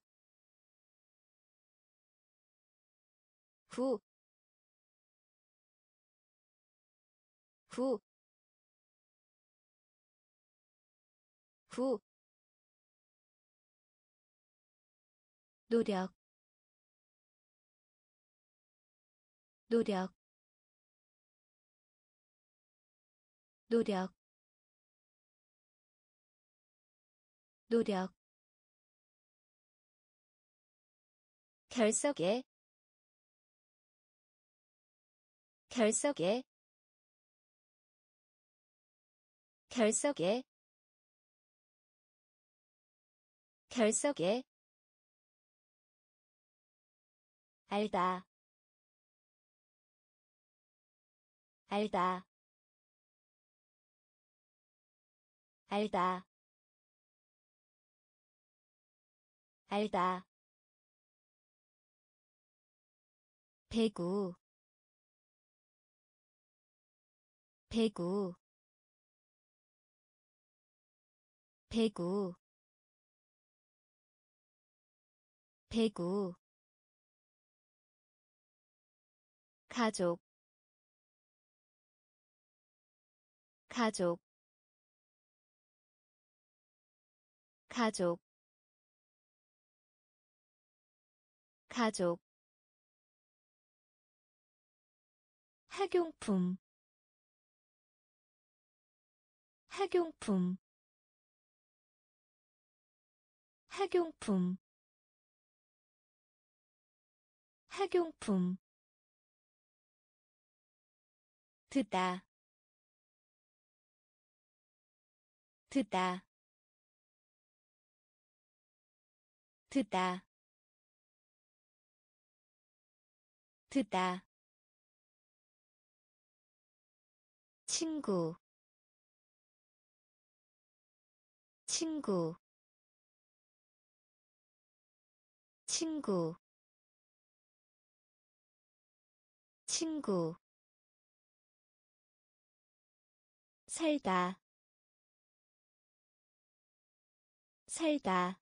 Speaker 1: 후 후 후 노력 노력 노력 노력 결석에 결석에 결석에 결석에 알다 알다 알다 알다 배구 배구 배구 배구 가족 가족 가족 가족 학용품 학용품 학용품 학용품 듣다 듣다 듣다 듣다 친구 친구 친구 친구 살다 살다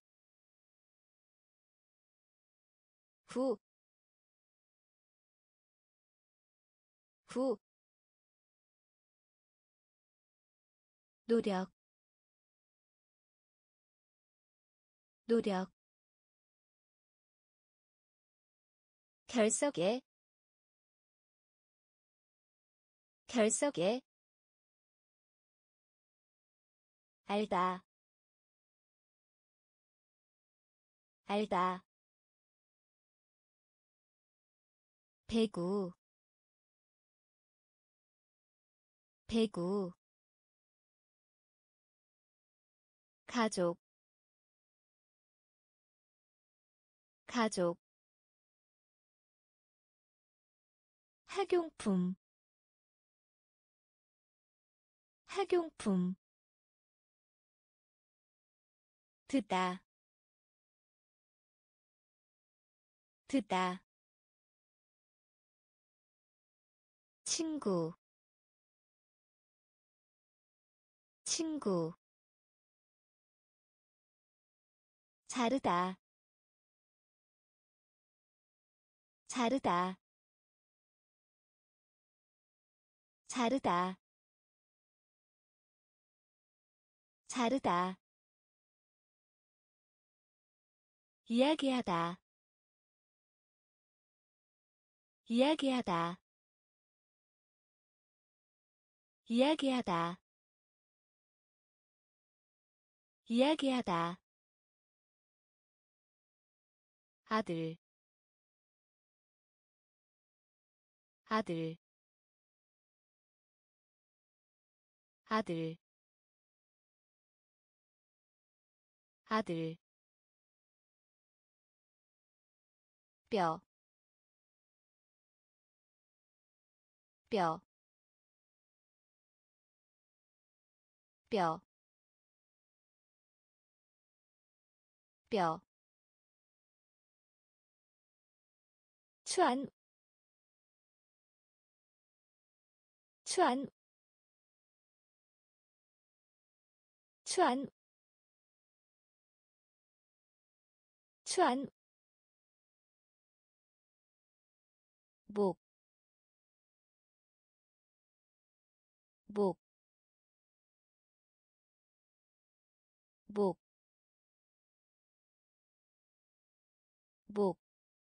Speaker 1: 후 후 노력 노력 결석에 결석에 알다 알다 배구 배구 가족 가족 학용품 학용품 듣다 듣다 친구 친구 자르다 자르다 자르다 자르다 이야기하다 이야기하다 이야기하다 이야기하다 아들 아들 아들 아들 뼈 뼈, 뼈, 뼈, 추안, 추안, 추안, 추안, 목, 목, 목, 목,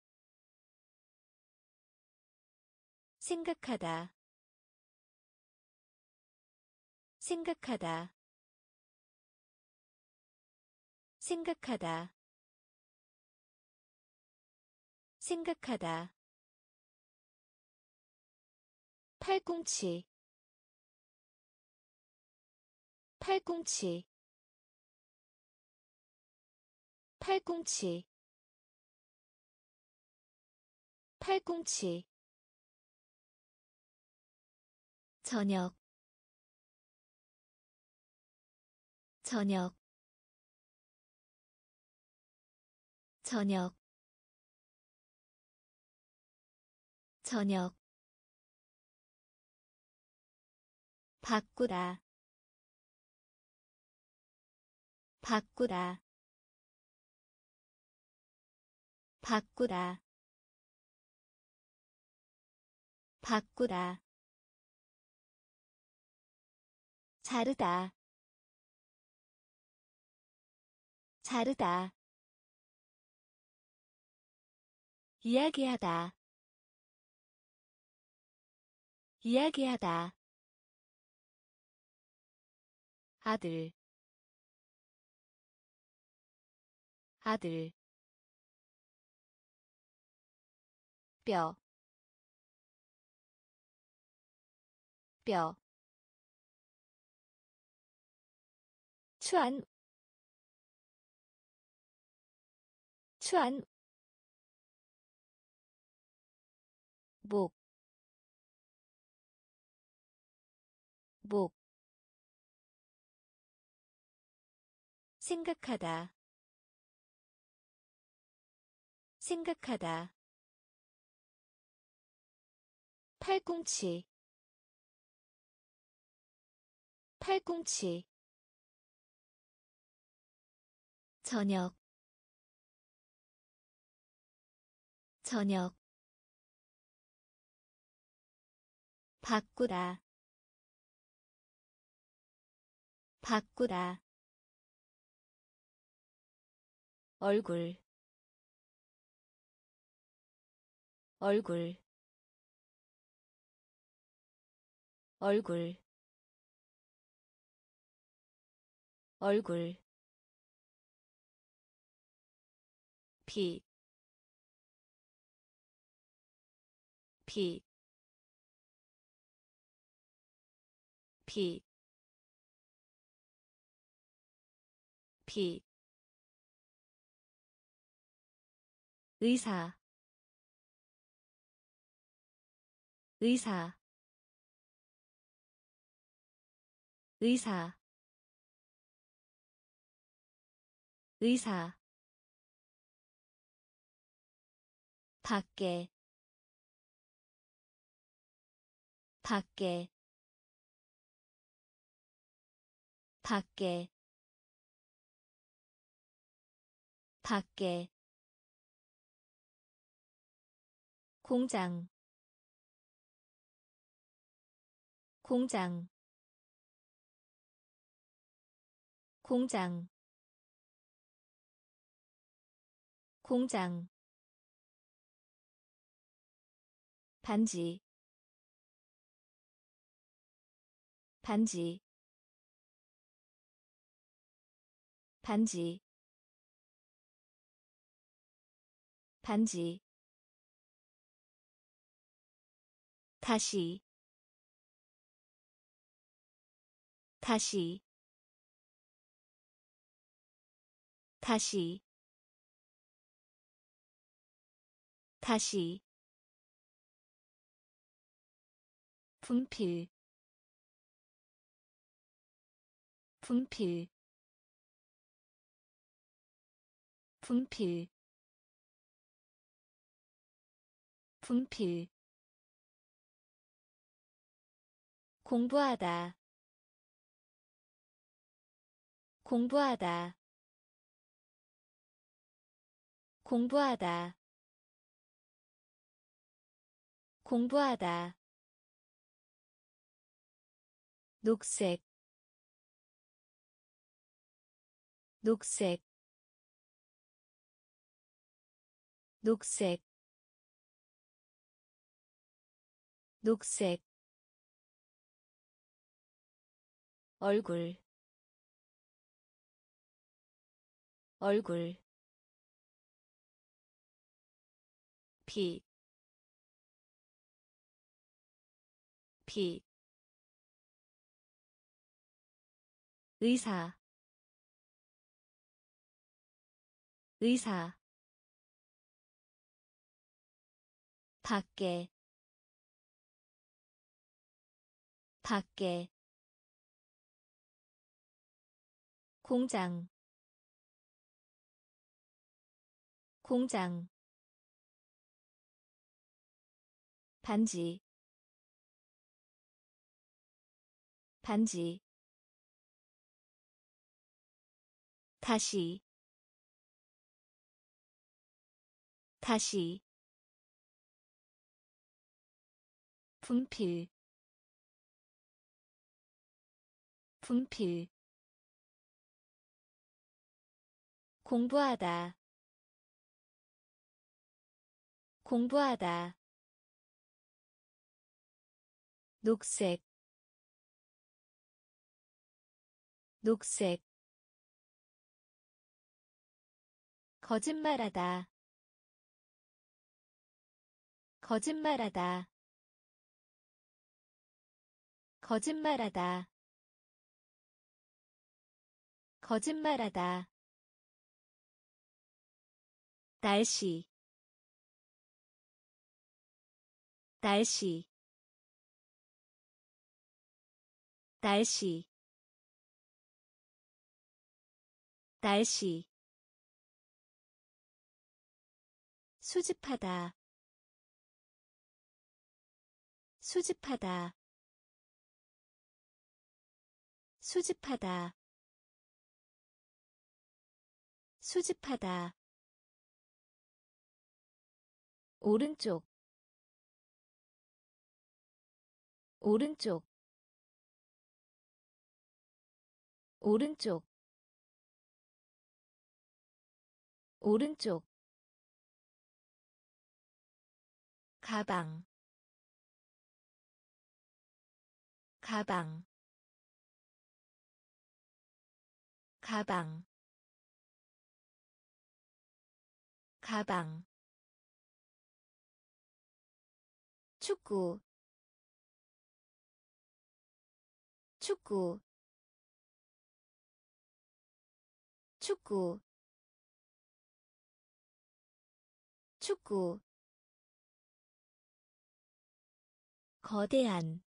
Speaker 1: 생각하다, 생각하다, 생각하다, 생각하다, 팔꿈치, 팔꿈치, 팔꿈치, 팔꿈치, 저녁, 저녁, 저녁, 저녁, 바꾸다, 바꾸다, 바꾸다, 바꾸다, 자르다, 자르다, 이야기하다, 이야기하다, 아들, 아들 뼈, 뼈, 추안, 추안, 목, 목, 생각하다, 생각하다, 팔꿈치, 팔꿈치, 저녁, 저녁, 바꾸다, 바꾸다, 얼굴, 얼굴, 얼굴, 얼굴, 피, 피, 피, 피, 의사, 의사, 의사, 의사, 밖에, 밖에, 밖에, 밖에, 공장, 공장, 공장, 공장, 반지, 반지, 반지, 반지, 다시, 다시, 다시, 다시, 분필, 분필, 분필, 분필, 공부하다, 공부하다, 공부하다, 공부하다, 녹색, 녹색, 녹색, 녹색, 얼굴, 얼굴, 피, 피, 의사, 의사, 밖에, 밖에, 공장, 공장, 반지, 반지, 다시, 다시, 분필, 분필, 공부하다, 공부하다, 녹색, 녹색, 거짓말하다. 거짓말하다. 거짓말하다. 거짓말하다. 날씨. 날씨. 날씨. 날씨. 수집하다. 수집하다. 수집하다. 수집하다. 오른쪽. 오른쪽. 오른쪽. 오른쪽. 가방. 가방. 가방. 가방. 축구. 축구. 축구. 축구. 거대한.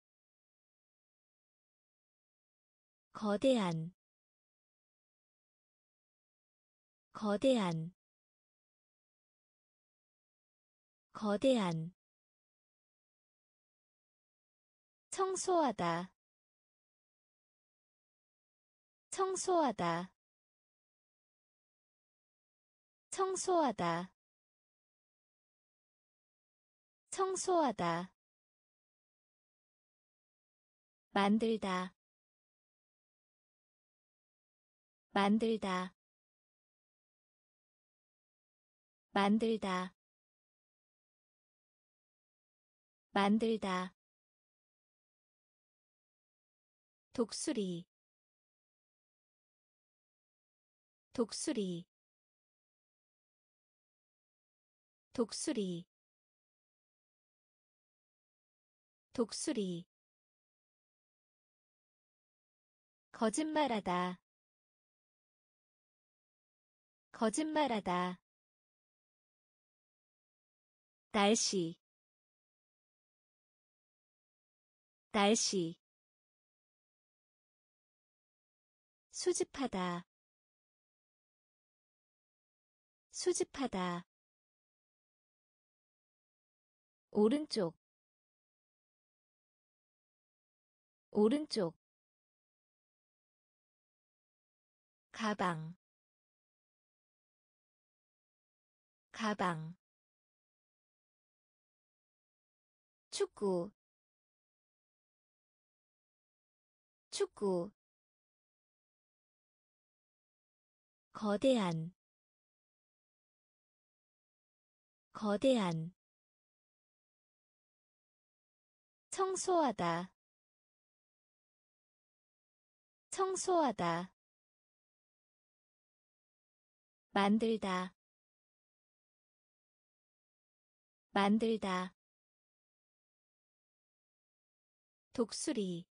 Speaker 1: 거대한. 거대한. 거대한. 청소하다. 청소하다. 청소하다. 청소하다. 만들다. 만들다. 만들다. 만들다. 독수리. 독수리. 독수리. 독수리. 거짓말하다. 거짓말하다. 날씨. 날씨. 수집하다. 수집하다. 오른쪽. 오른쪽. 가방. 가방. 축구. 축구. 거대한. 거대한. 청소하다. 청소하다. 만들다. 만들다. 독수리.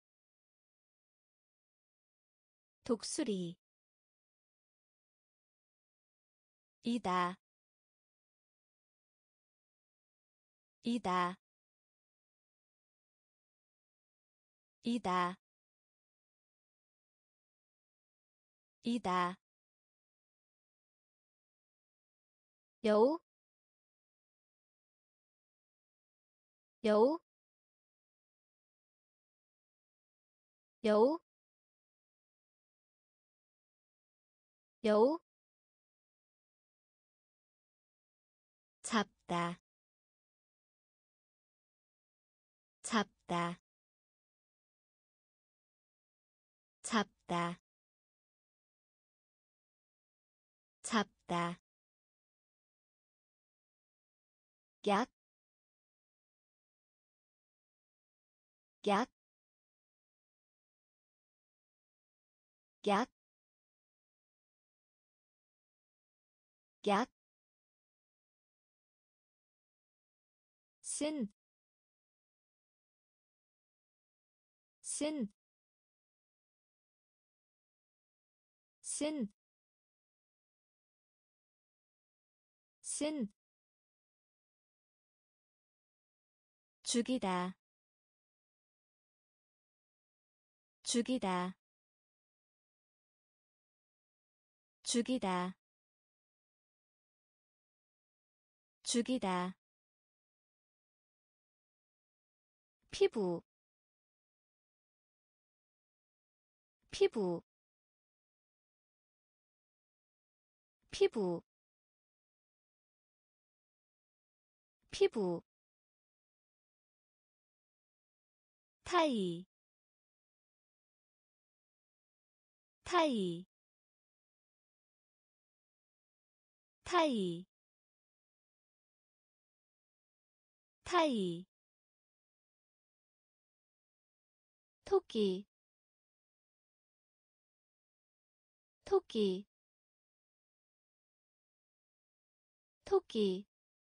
Speaker 1: 독수리. 이다. 이다. 이다. 이다. 여우. 여우. 여우. 여우. 잡다. 잡다. 잡다. 잡다. 약. 약. 약. 약, 쓴, 쓴, 쓴, 쓴, 죽이다, 죽이다, 죽이다, 죽이다. 피부, 피부, 피부, 피부. 타이, 타이, 타이, 타이. 토끼, 토끼, 토끼,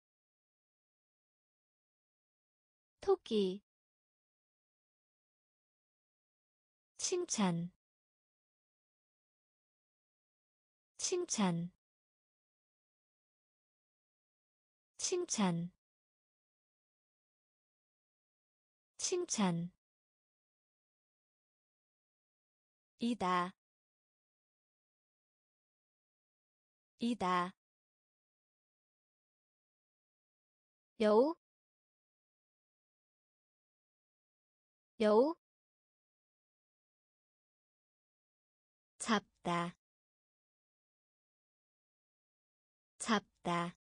Speaker 1: 토끼. 칭찬, 칭찬, 칭찬, 칭찬. 이다, 이다. 여우, 여우. 잡다, 잡다.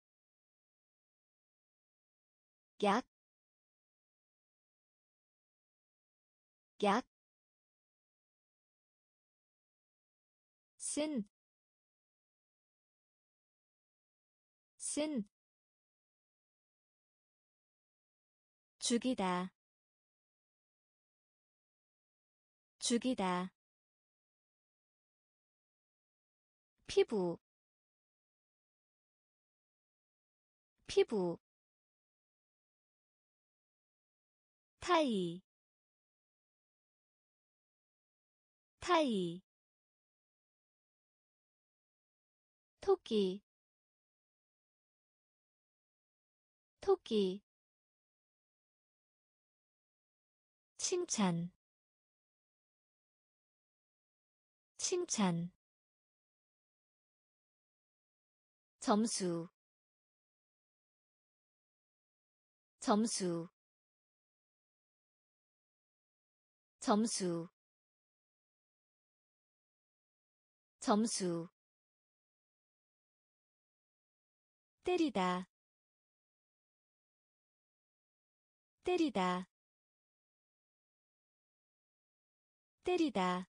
Speaker 1: 약, 약. 쓴, 쓴. 죽이다, 죽이다. 피부, 피부. 타이, 타이. 토끼, 토끼. 칭찬, 칭찬. 점수, 점수, 점수, 점수. 때리다, 때리다, 때리다,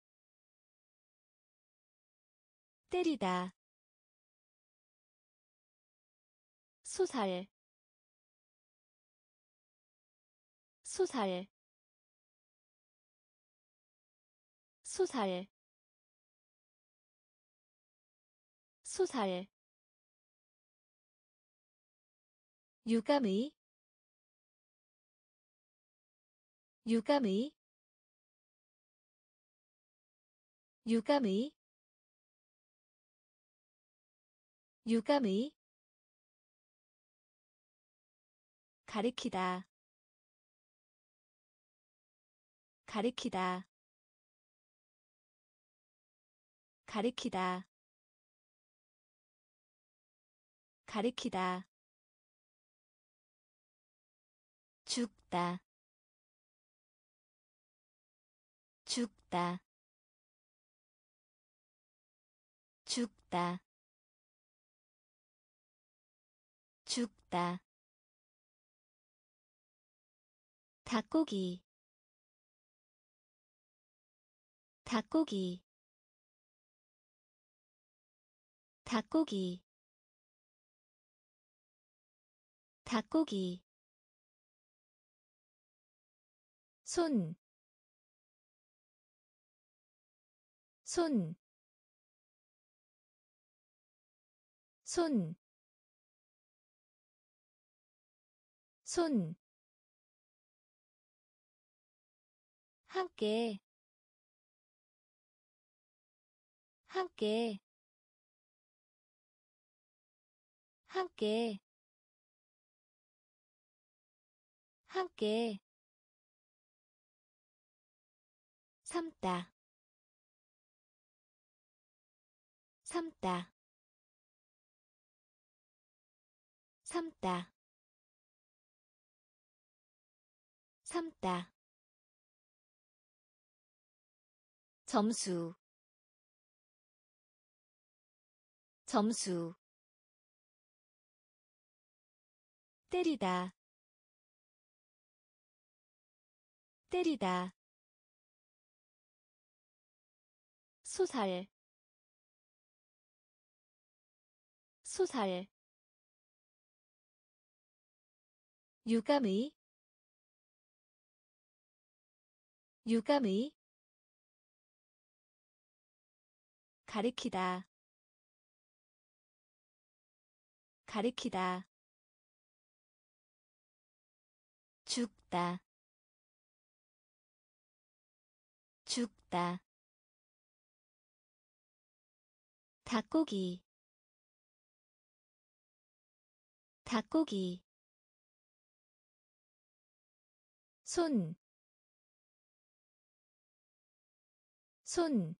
Speaker 1: 때리다. 소살, 소살, 소살, 소살. 유감의, 유감의, 유감의, 유감의. 가리키다, 가리키다, 가리키다, 가리키다. 죽다, 죽다, 죽다, 죽다. 닭고기, 닭고기, 닭고기, 닭고기. 손, 손. 손, 손, 함께, 함께, 함께, 함께, 삶다, 삶다, 삶다, 삶다. 점수, 점수. 때리다, 때리다. 소살, 소살. 유감의, 유감의. 가리키다, 가리키다. 죽다, 죽다. 닭고기, 닭고기. 손, 손.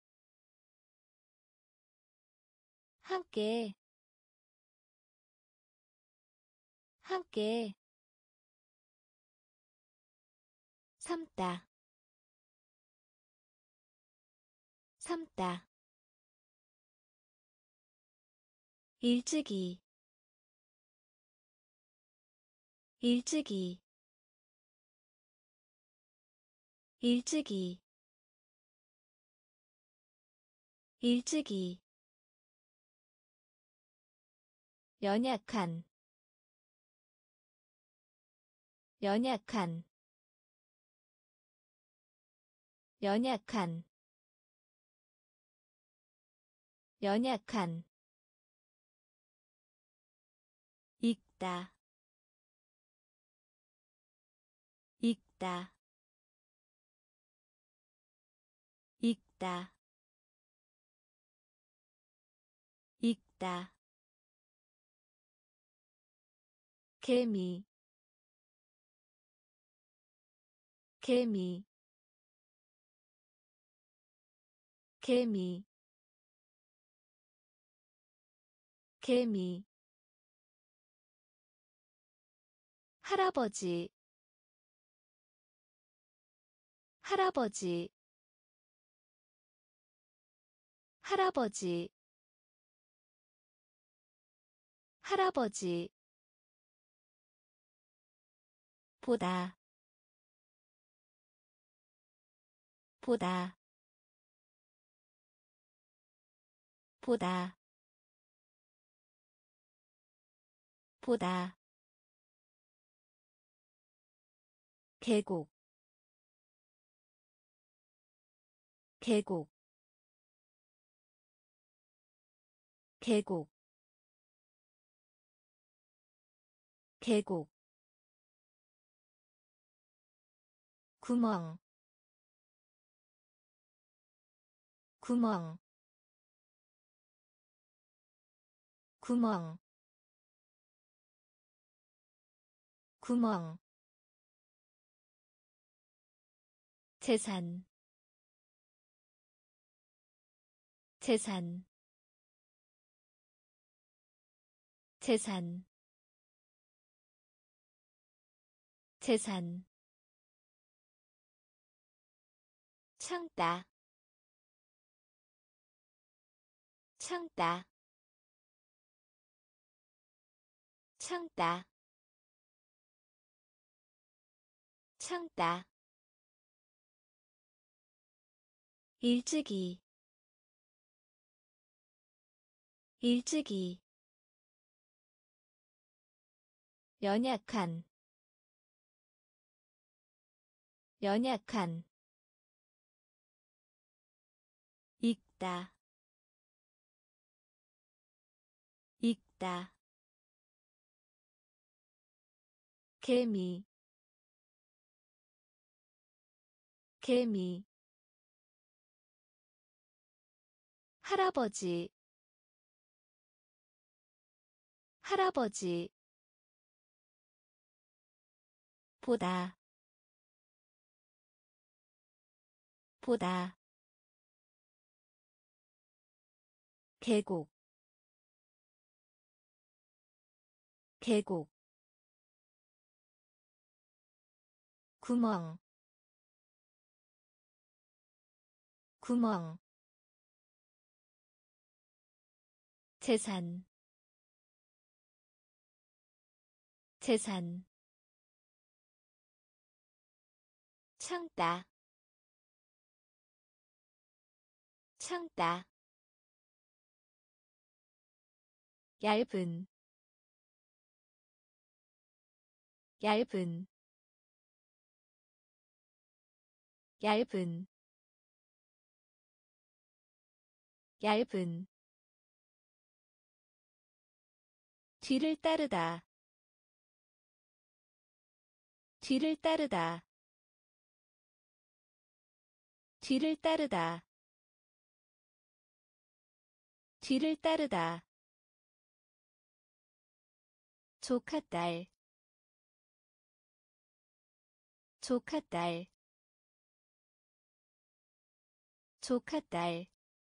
Speaker 1: 함께, 함께. 삶다, 삶다. 일찍이, 일찍이, 일찍이, 일찍이. 연약한, 연약한, 연약한, 연약한. 읽다, 읽다, 읽다, 읽다. 개미, 개미, 개미, 개미. 할아버지, 할아버지, 할아버지, 할아버지. 보다, 보다, 보다, 보다. 계곡, 계곡, 계곡, 계곡. 구멍, 구멍, 구멍, 구멍. 재산, 재산, 재산, 재산. 참다, 참다, 참다, 참다. 일찍이, 일찍이. 연약한, 연약한. 읽다, 찾다 개미 개미 할아버지 할아버지 보다 보다 계곡 계곡 구멍 구멍 재산 재산 참다 참다 얇은 얇은 얇은 얇은 뒤를 따르다 뒤를 따르다 뒤를 따르다 뒤를 따르다 조카딸 조카딸 조카딸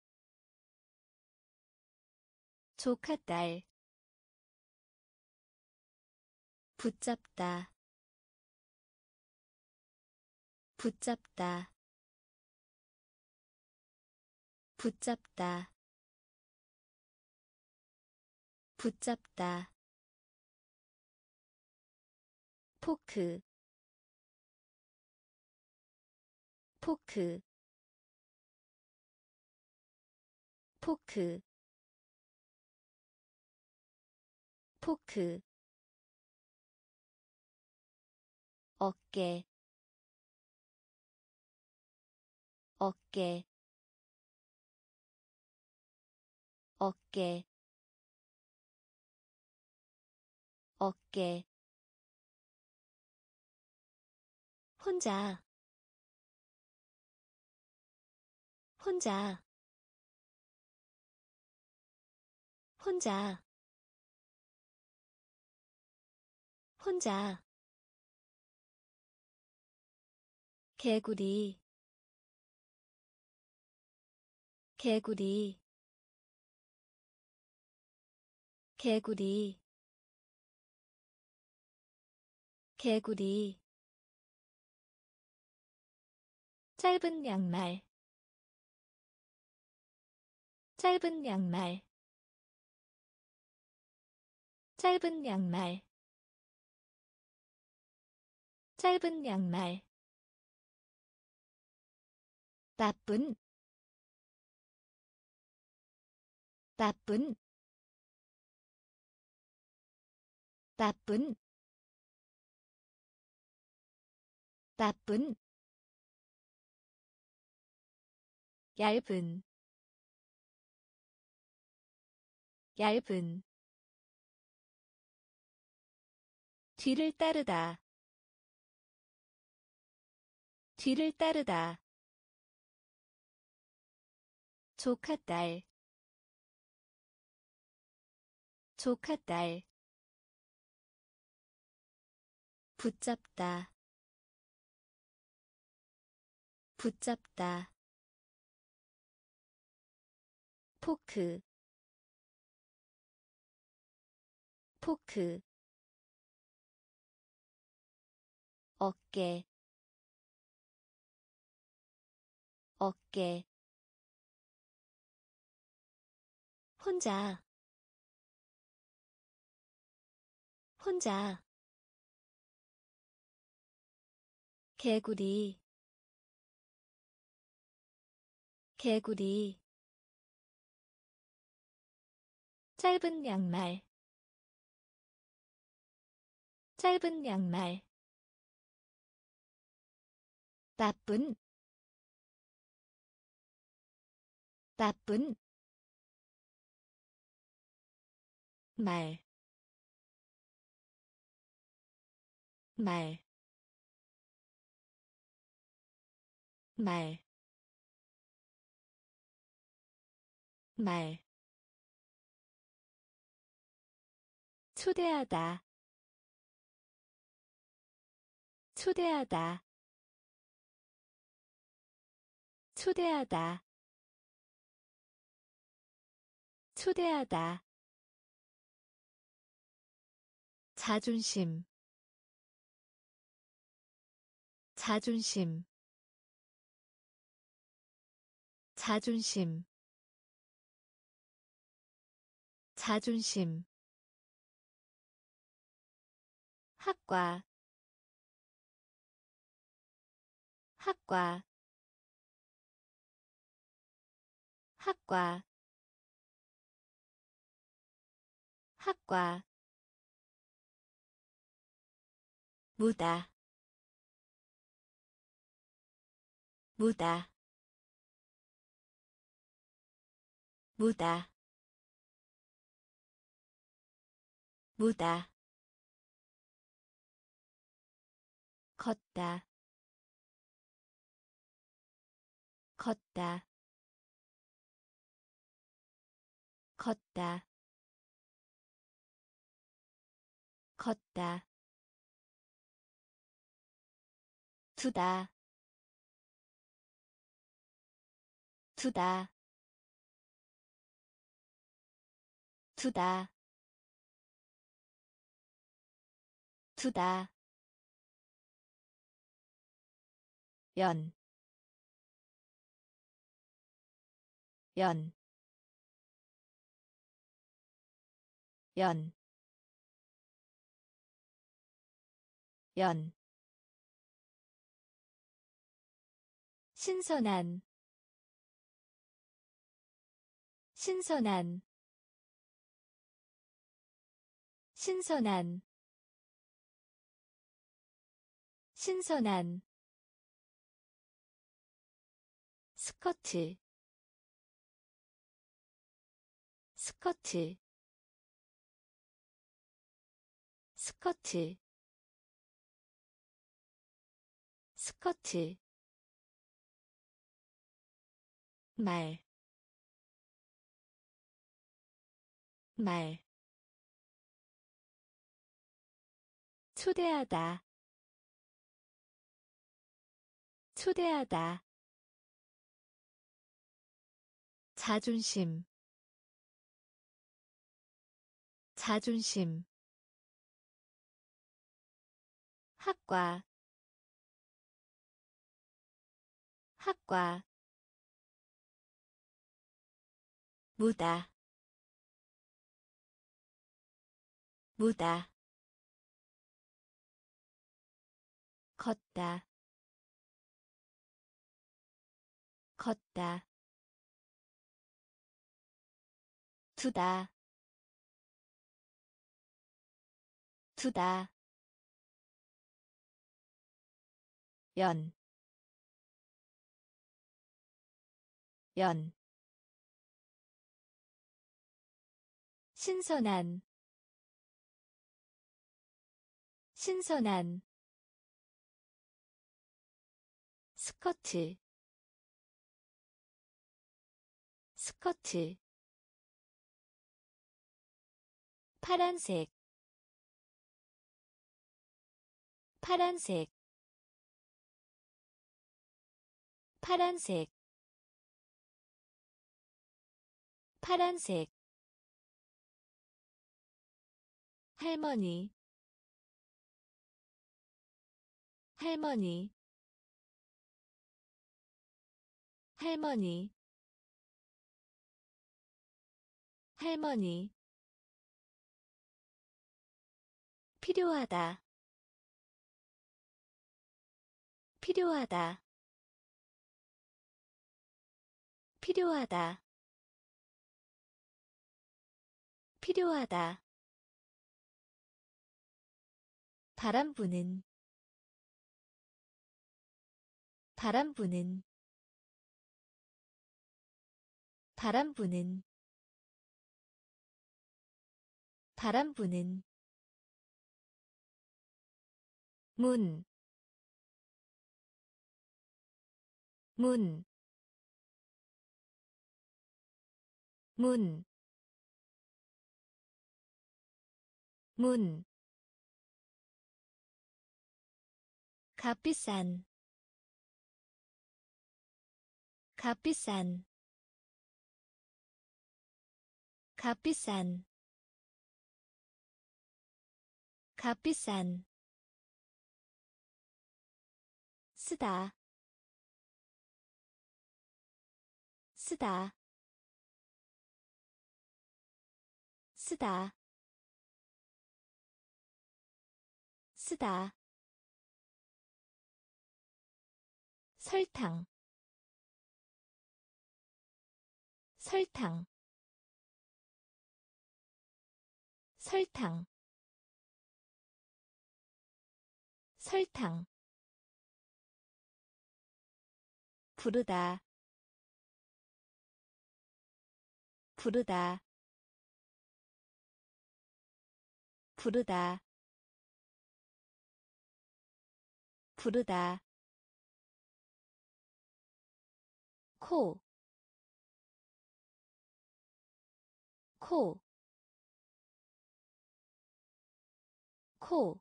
Speaker 1: 조카딸 붙잡다 붙잡다 붙잡다 붙잡다 포크 포크 포크 포크 어깨 어깨 어깨 어깨 혼자 혼자 혼자 혼자 개구리 개구리 개구리 개구리 짧은 양말 짧은 양말 짧은 양말 짧은 양말 나쁜 나쁜 나쁜 나쁜 얇은 얇은 뒤를 따르다 뒤를 따르다 조카딸 조카딸 붙잡다 붙잡다 포크 포크 어깨 어깨 혼자 혼자 개구리 개구리 짧은 양말 짧은 양말 나쁜 나쁜 말, 말, 말, 말, 초대하다, 초대하다, 초대하다, 초대하다, 자존심, 자존심, 자존심, 자존심, 학과, 학과, 학과, 학과, 무다, 무다, 무다, 무다, 걷다, 걷다, 걷다, 걷다, 두다, 두다, 두다, 두다, 연, 연, 연, 연, 신선한, 신선한, 신선한, 신선한, 스커트, 스커트, 스커트, 스커트, 말, 말, 초대하다, 초대하다, 자존심, 자존심, 학과, 학과, 무다, 무다, 걷다, 걷다, 두다, 두다, 연, 연, 신선한, 신선한, 스커트, 스커트, 파란색, 파란색, 파란색, 파란색, 할머니, 할머니, 할머니, 할머니, 필요하다, 필요하다, 필요하다, 필요하다, 바람 부는, 바람 부는, 바람 부는, 바람 부는 문, 문, 문, 문, 값비싼, 값비싼, 값비싼, 값비싼, 쓰다, 쓰다, 쓰다, 쓰다, 설탕, 설탕, 설탕, 설탕, 부르다, 부르다, 부르다, 부르다, 코, 코, 코,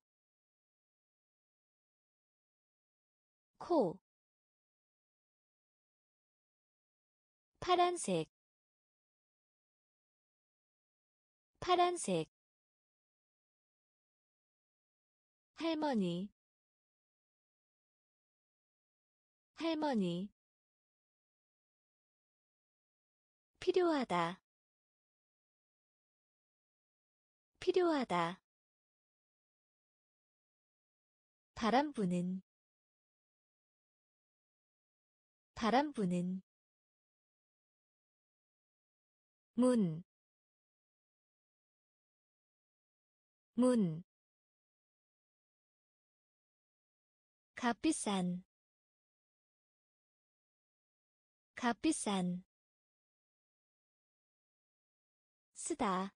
Speaker 1: 코, 파란색, 파란색, 할머니, 할머니, 필요하다, 필요하다, 바람 부는, 바람 부는 문, 문, 값비싼, 값비싼, 쓰다,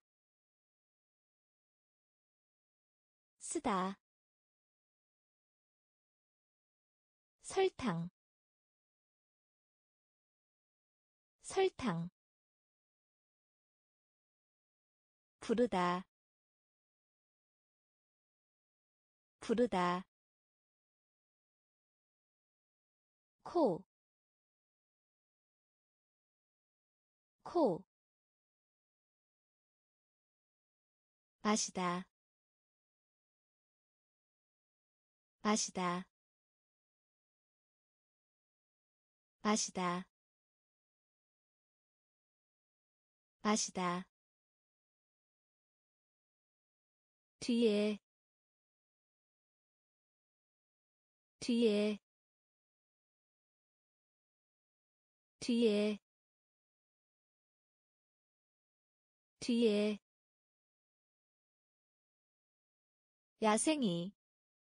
Speaker 1: 쓰다, 설탕, 설탕, 부르다, 부르다, 코, 코, 마시다, 마시다, 마시다, 마시다, 뒤에, 뒤에, 뒤에, 뒤에, 야생이,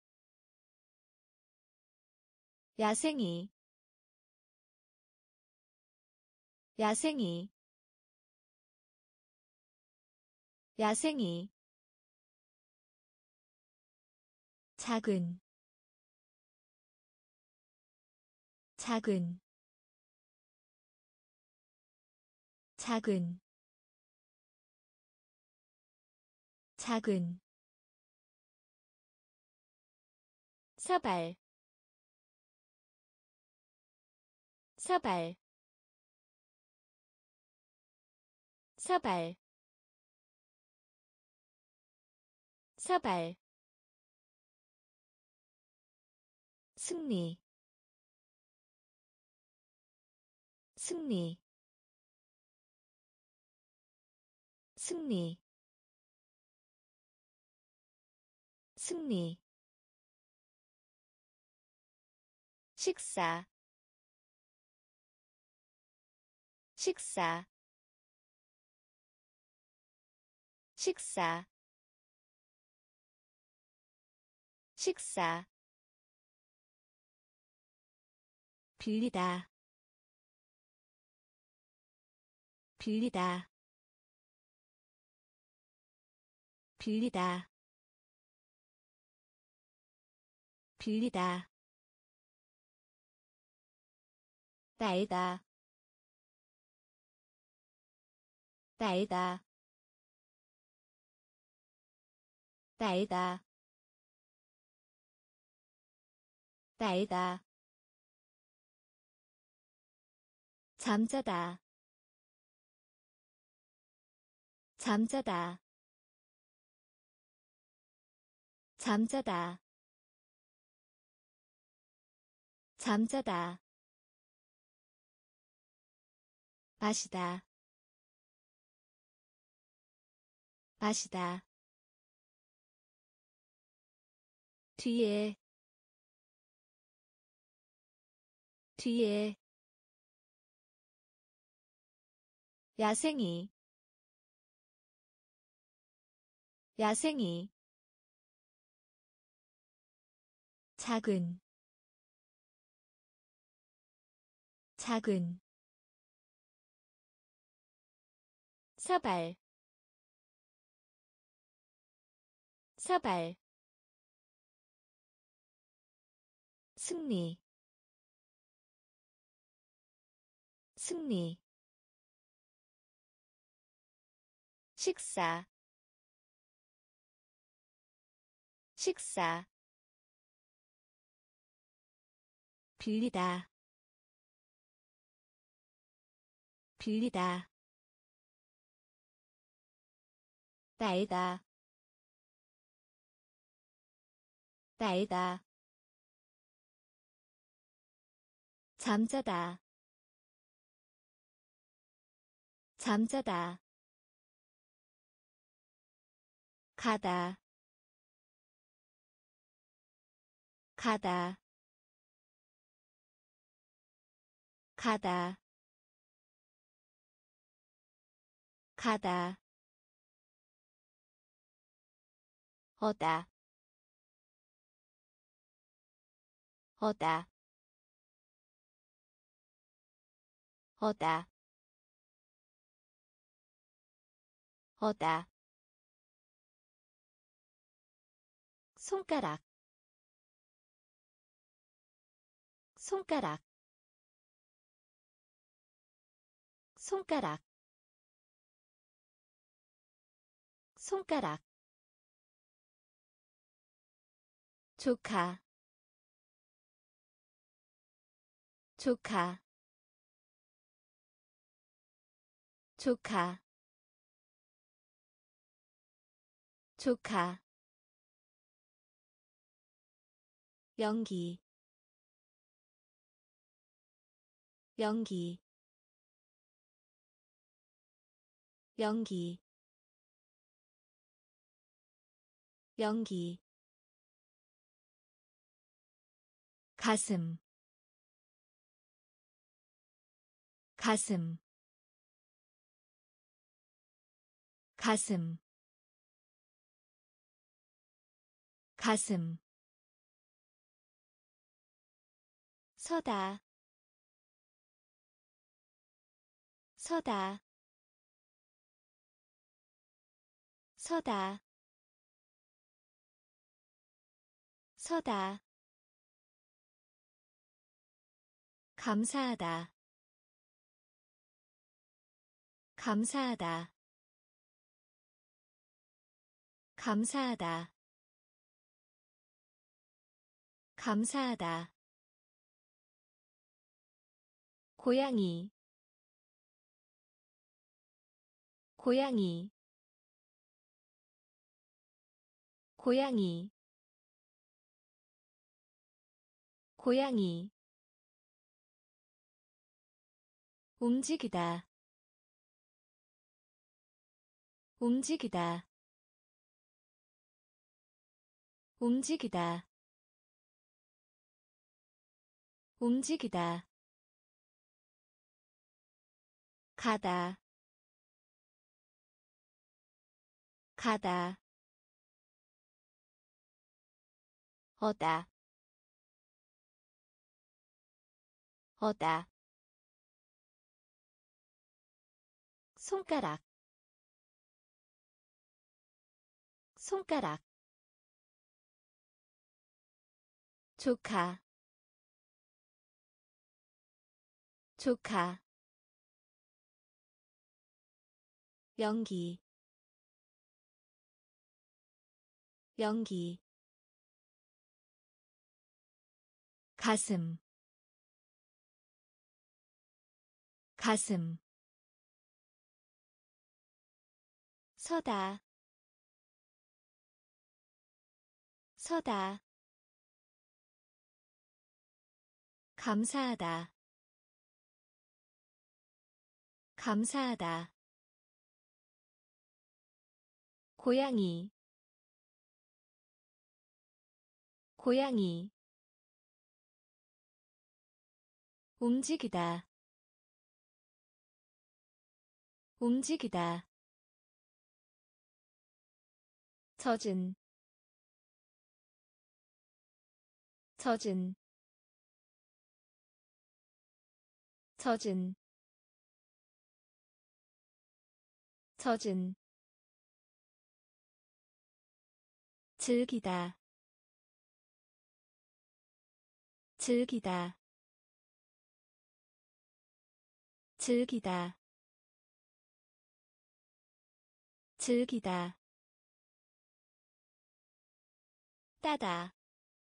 Speaker 1: 야생이, 야생이, 야생이, 작은, 작은, 작은, 작은, 서발, 서발, 서발, 서발, 승리, 승리, 승리, 승리, 식사, 식사, 식사, 식사, 빌리다, 빌리다, 빌리다 빌리다 나이다 나이다 나이다 나이다 잠자다 잠자다 잠자다 잠자다 마시다 마시다 뒤에 뒤에 야생이 야생이 작은 작은 사발 사발 승리 승리 식사 식사 빌리다 빌리다 나이다 나이다 잠자다 잠자다 가다 가다 가다 가다 어다 어다 어다 어다 손가락 손가락 손가락 손가락 조카 조카 조카 조카 연기 연기 연기 연기 가슴 가슴 가슴 가슴 서다 서다 서다 서다 감사하다 감사하다 감사하다 감사하다 고양이 고양이 고양이 고양이 움직이다 움직이다 움직이다 움직이다 가다 가다 어다 어다 손가락 손가락 조카 조카 연기 연기 가슴 가슴 서다 서다 감사하다 감사하다 고양이 고양이 움직이다 움직이다 젖은 젖은 젖은 젖은 즐기다 즐기다 즐기다 즐기다 따다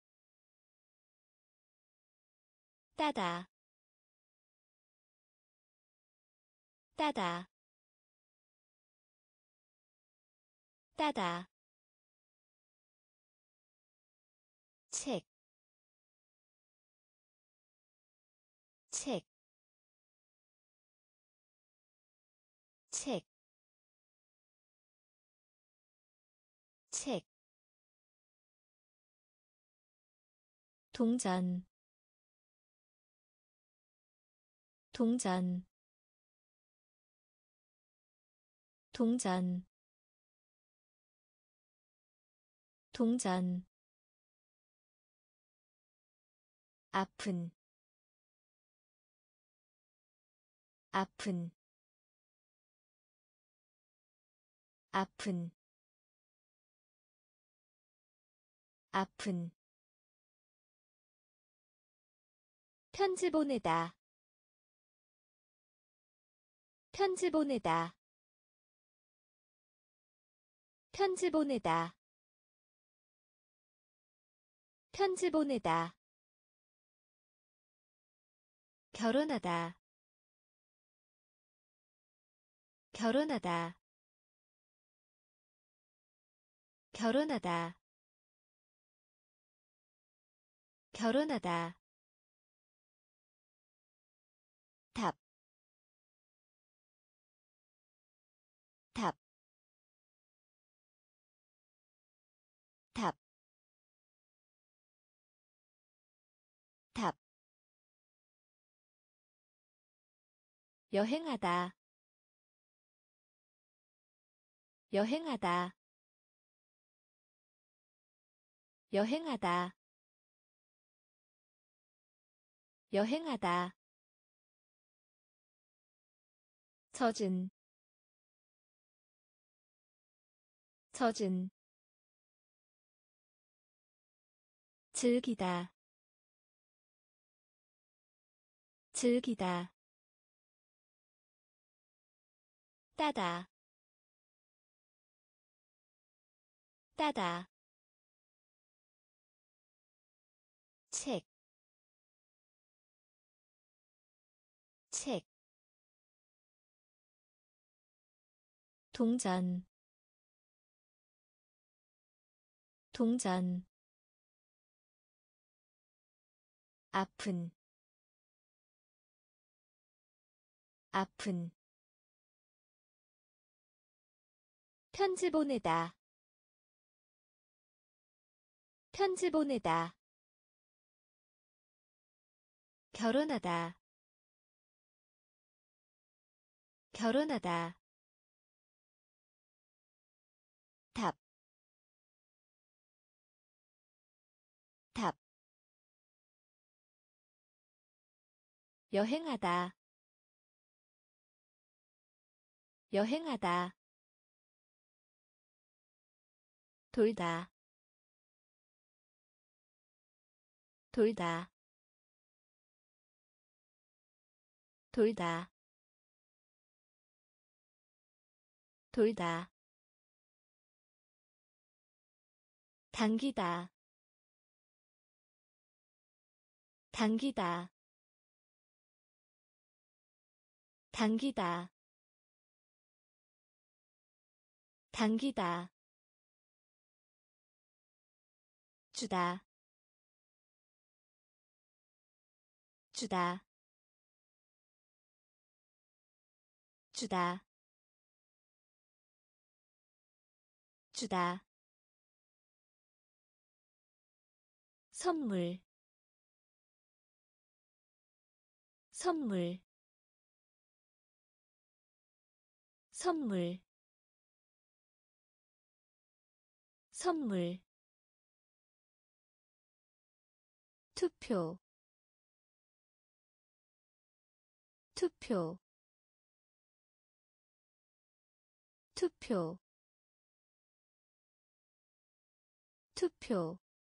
Speaker 1: 따다 따다 따다 책, 책, 책, 책, 동전, 동전, 동전, 동전, 아픈, 아픈, 아픈, 아픈, 편지 보내다, 편지 보내다, 편지 보내다, 편지 보내다, 결혼하다, 결혼하다, 결혼하다, 결혼하다, 답, 답, 답, 답, 여행하다, 여행하다, 여행하다, 여행하다, 젖은, 젖은, 즐기다, 즐기다, 따다, 따다, 책, 책, 동전, 동전, 아픈, 아픈, 편지 보내다, 편지 보내다, 결혼하다, 결혼하다, 답, 답, 여행하다, 여행하다, 돌다 돌다 돌다 돌다 당기다 당기다 당기다 당기다 주다 주다 주다 주다 선물 선물 선물 선물 투표 투표 투표 투표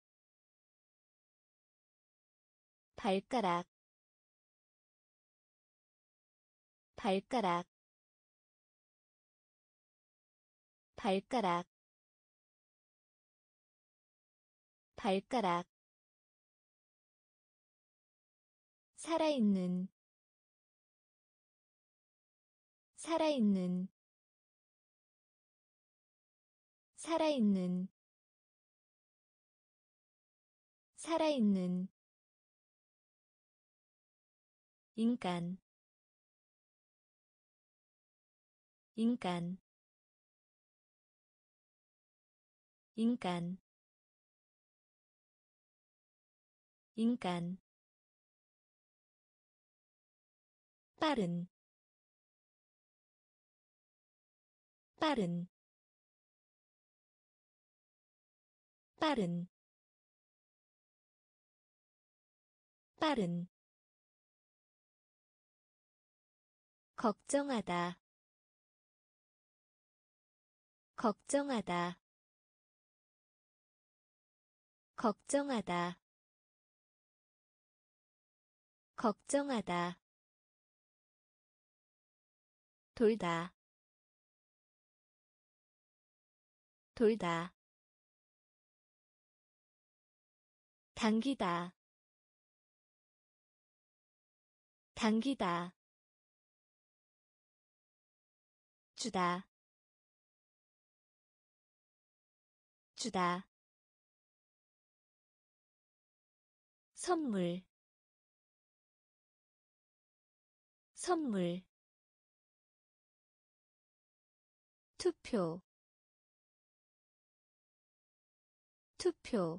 Speaker 1: 발가락 발가락 발가락 발가락 살아있는 살아있는 살아있는 살아있는 인간 인간 인간 인간 빠른 빠른 빠른 빠른 걱정하다 걱정하다 걱정하다 걱정하다 돌다 돌다 당기다 당기다 주다 주다 선물 선물 투표 투표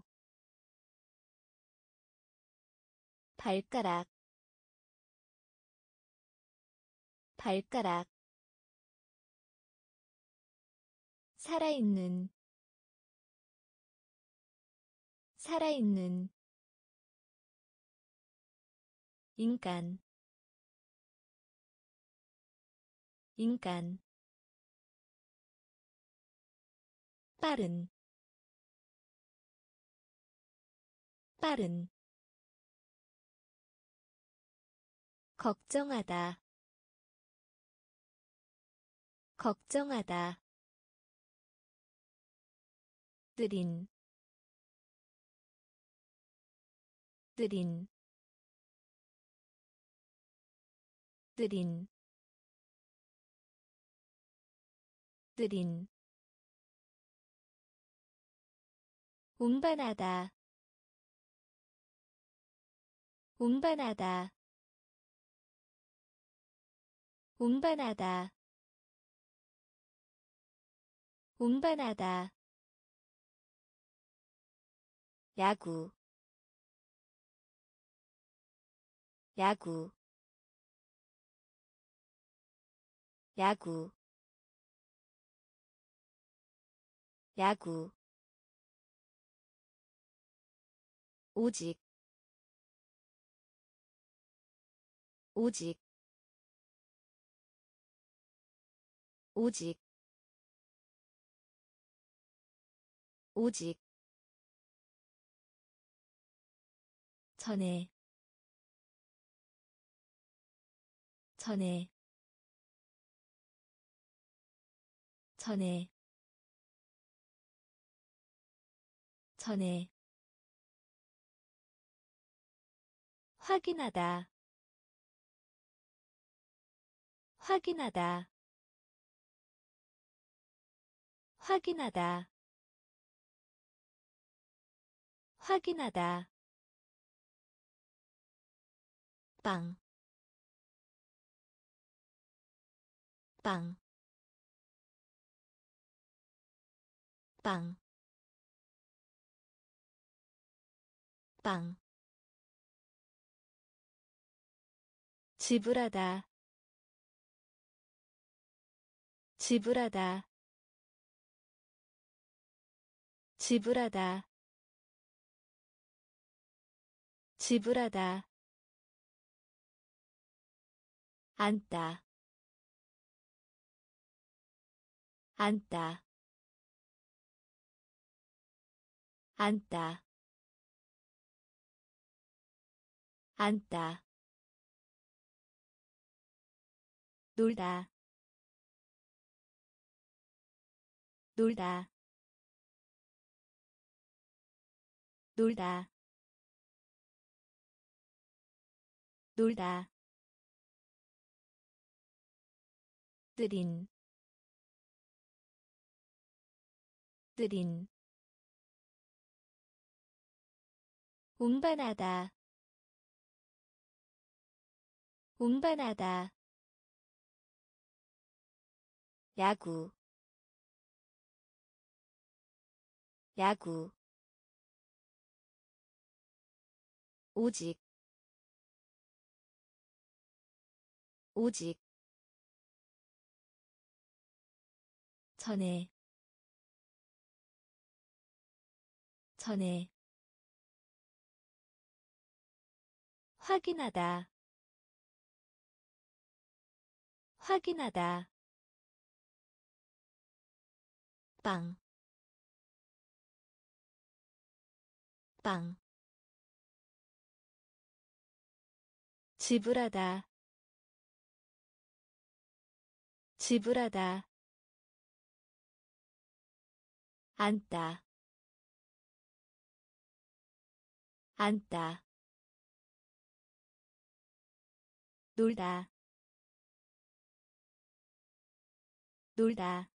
Speaker 1: 발가락 발가락 살아있는 살아있는 인간 인간 빠른 빠른 걱정하다 걱정하다 느린 느린 느린 느린 운반하다 운반하다 운반하다 운반하다 야구 야구 야구 야구 오직 오직 오직 오직 전에 전에 전에 전에 확인하다 확인하다 확인하다 확인하다 빵, 빵, 빵, 빵. 지불하다, 지불하다, 지불하다, 지불하다. 앉다, 앉다, 앉다, 앉다. 놀다, 놀다, 놀다, 놀다. 들인, 들인. 운반하다, 운반하다. 야구, 야구. 오직, 오직. 전에, 전에. 확인하다, 확인하다. 빵, 빵. 지불하다, 지불하다. 앉다, 앉다. 놀다, 놀다.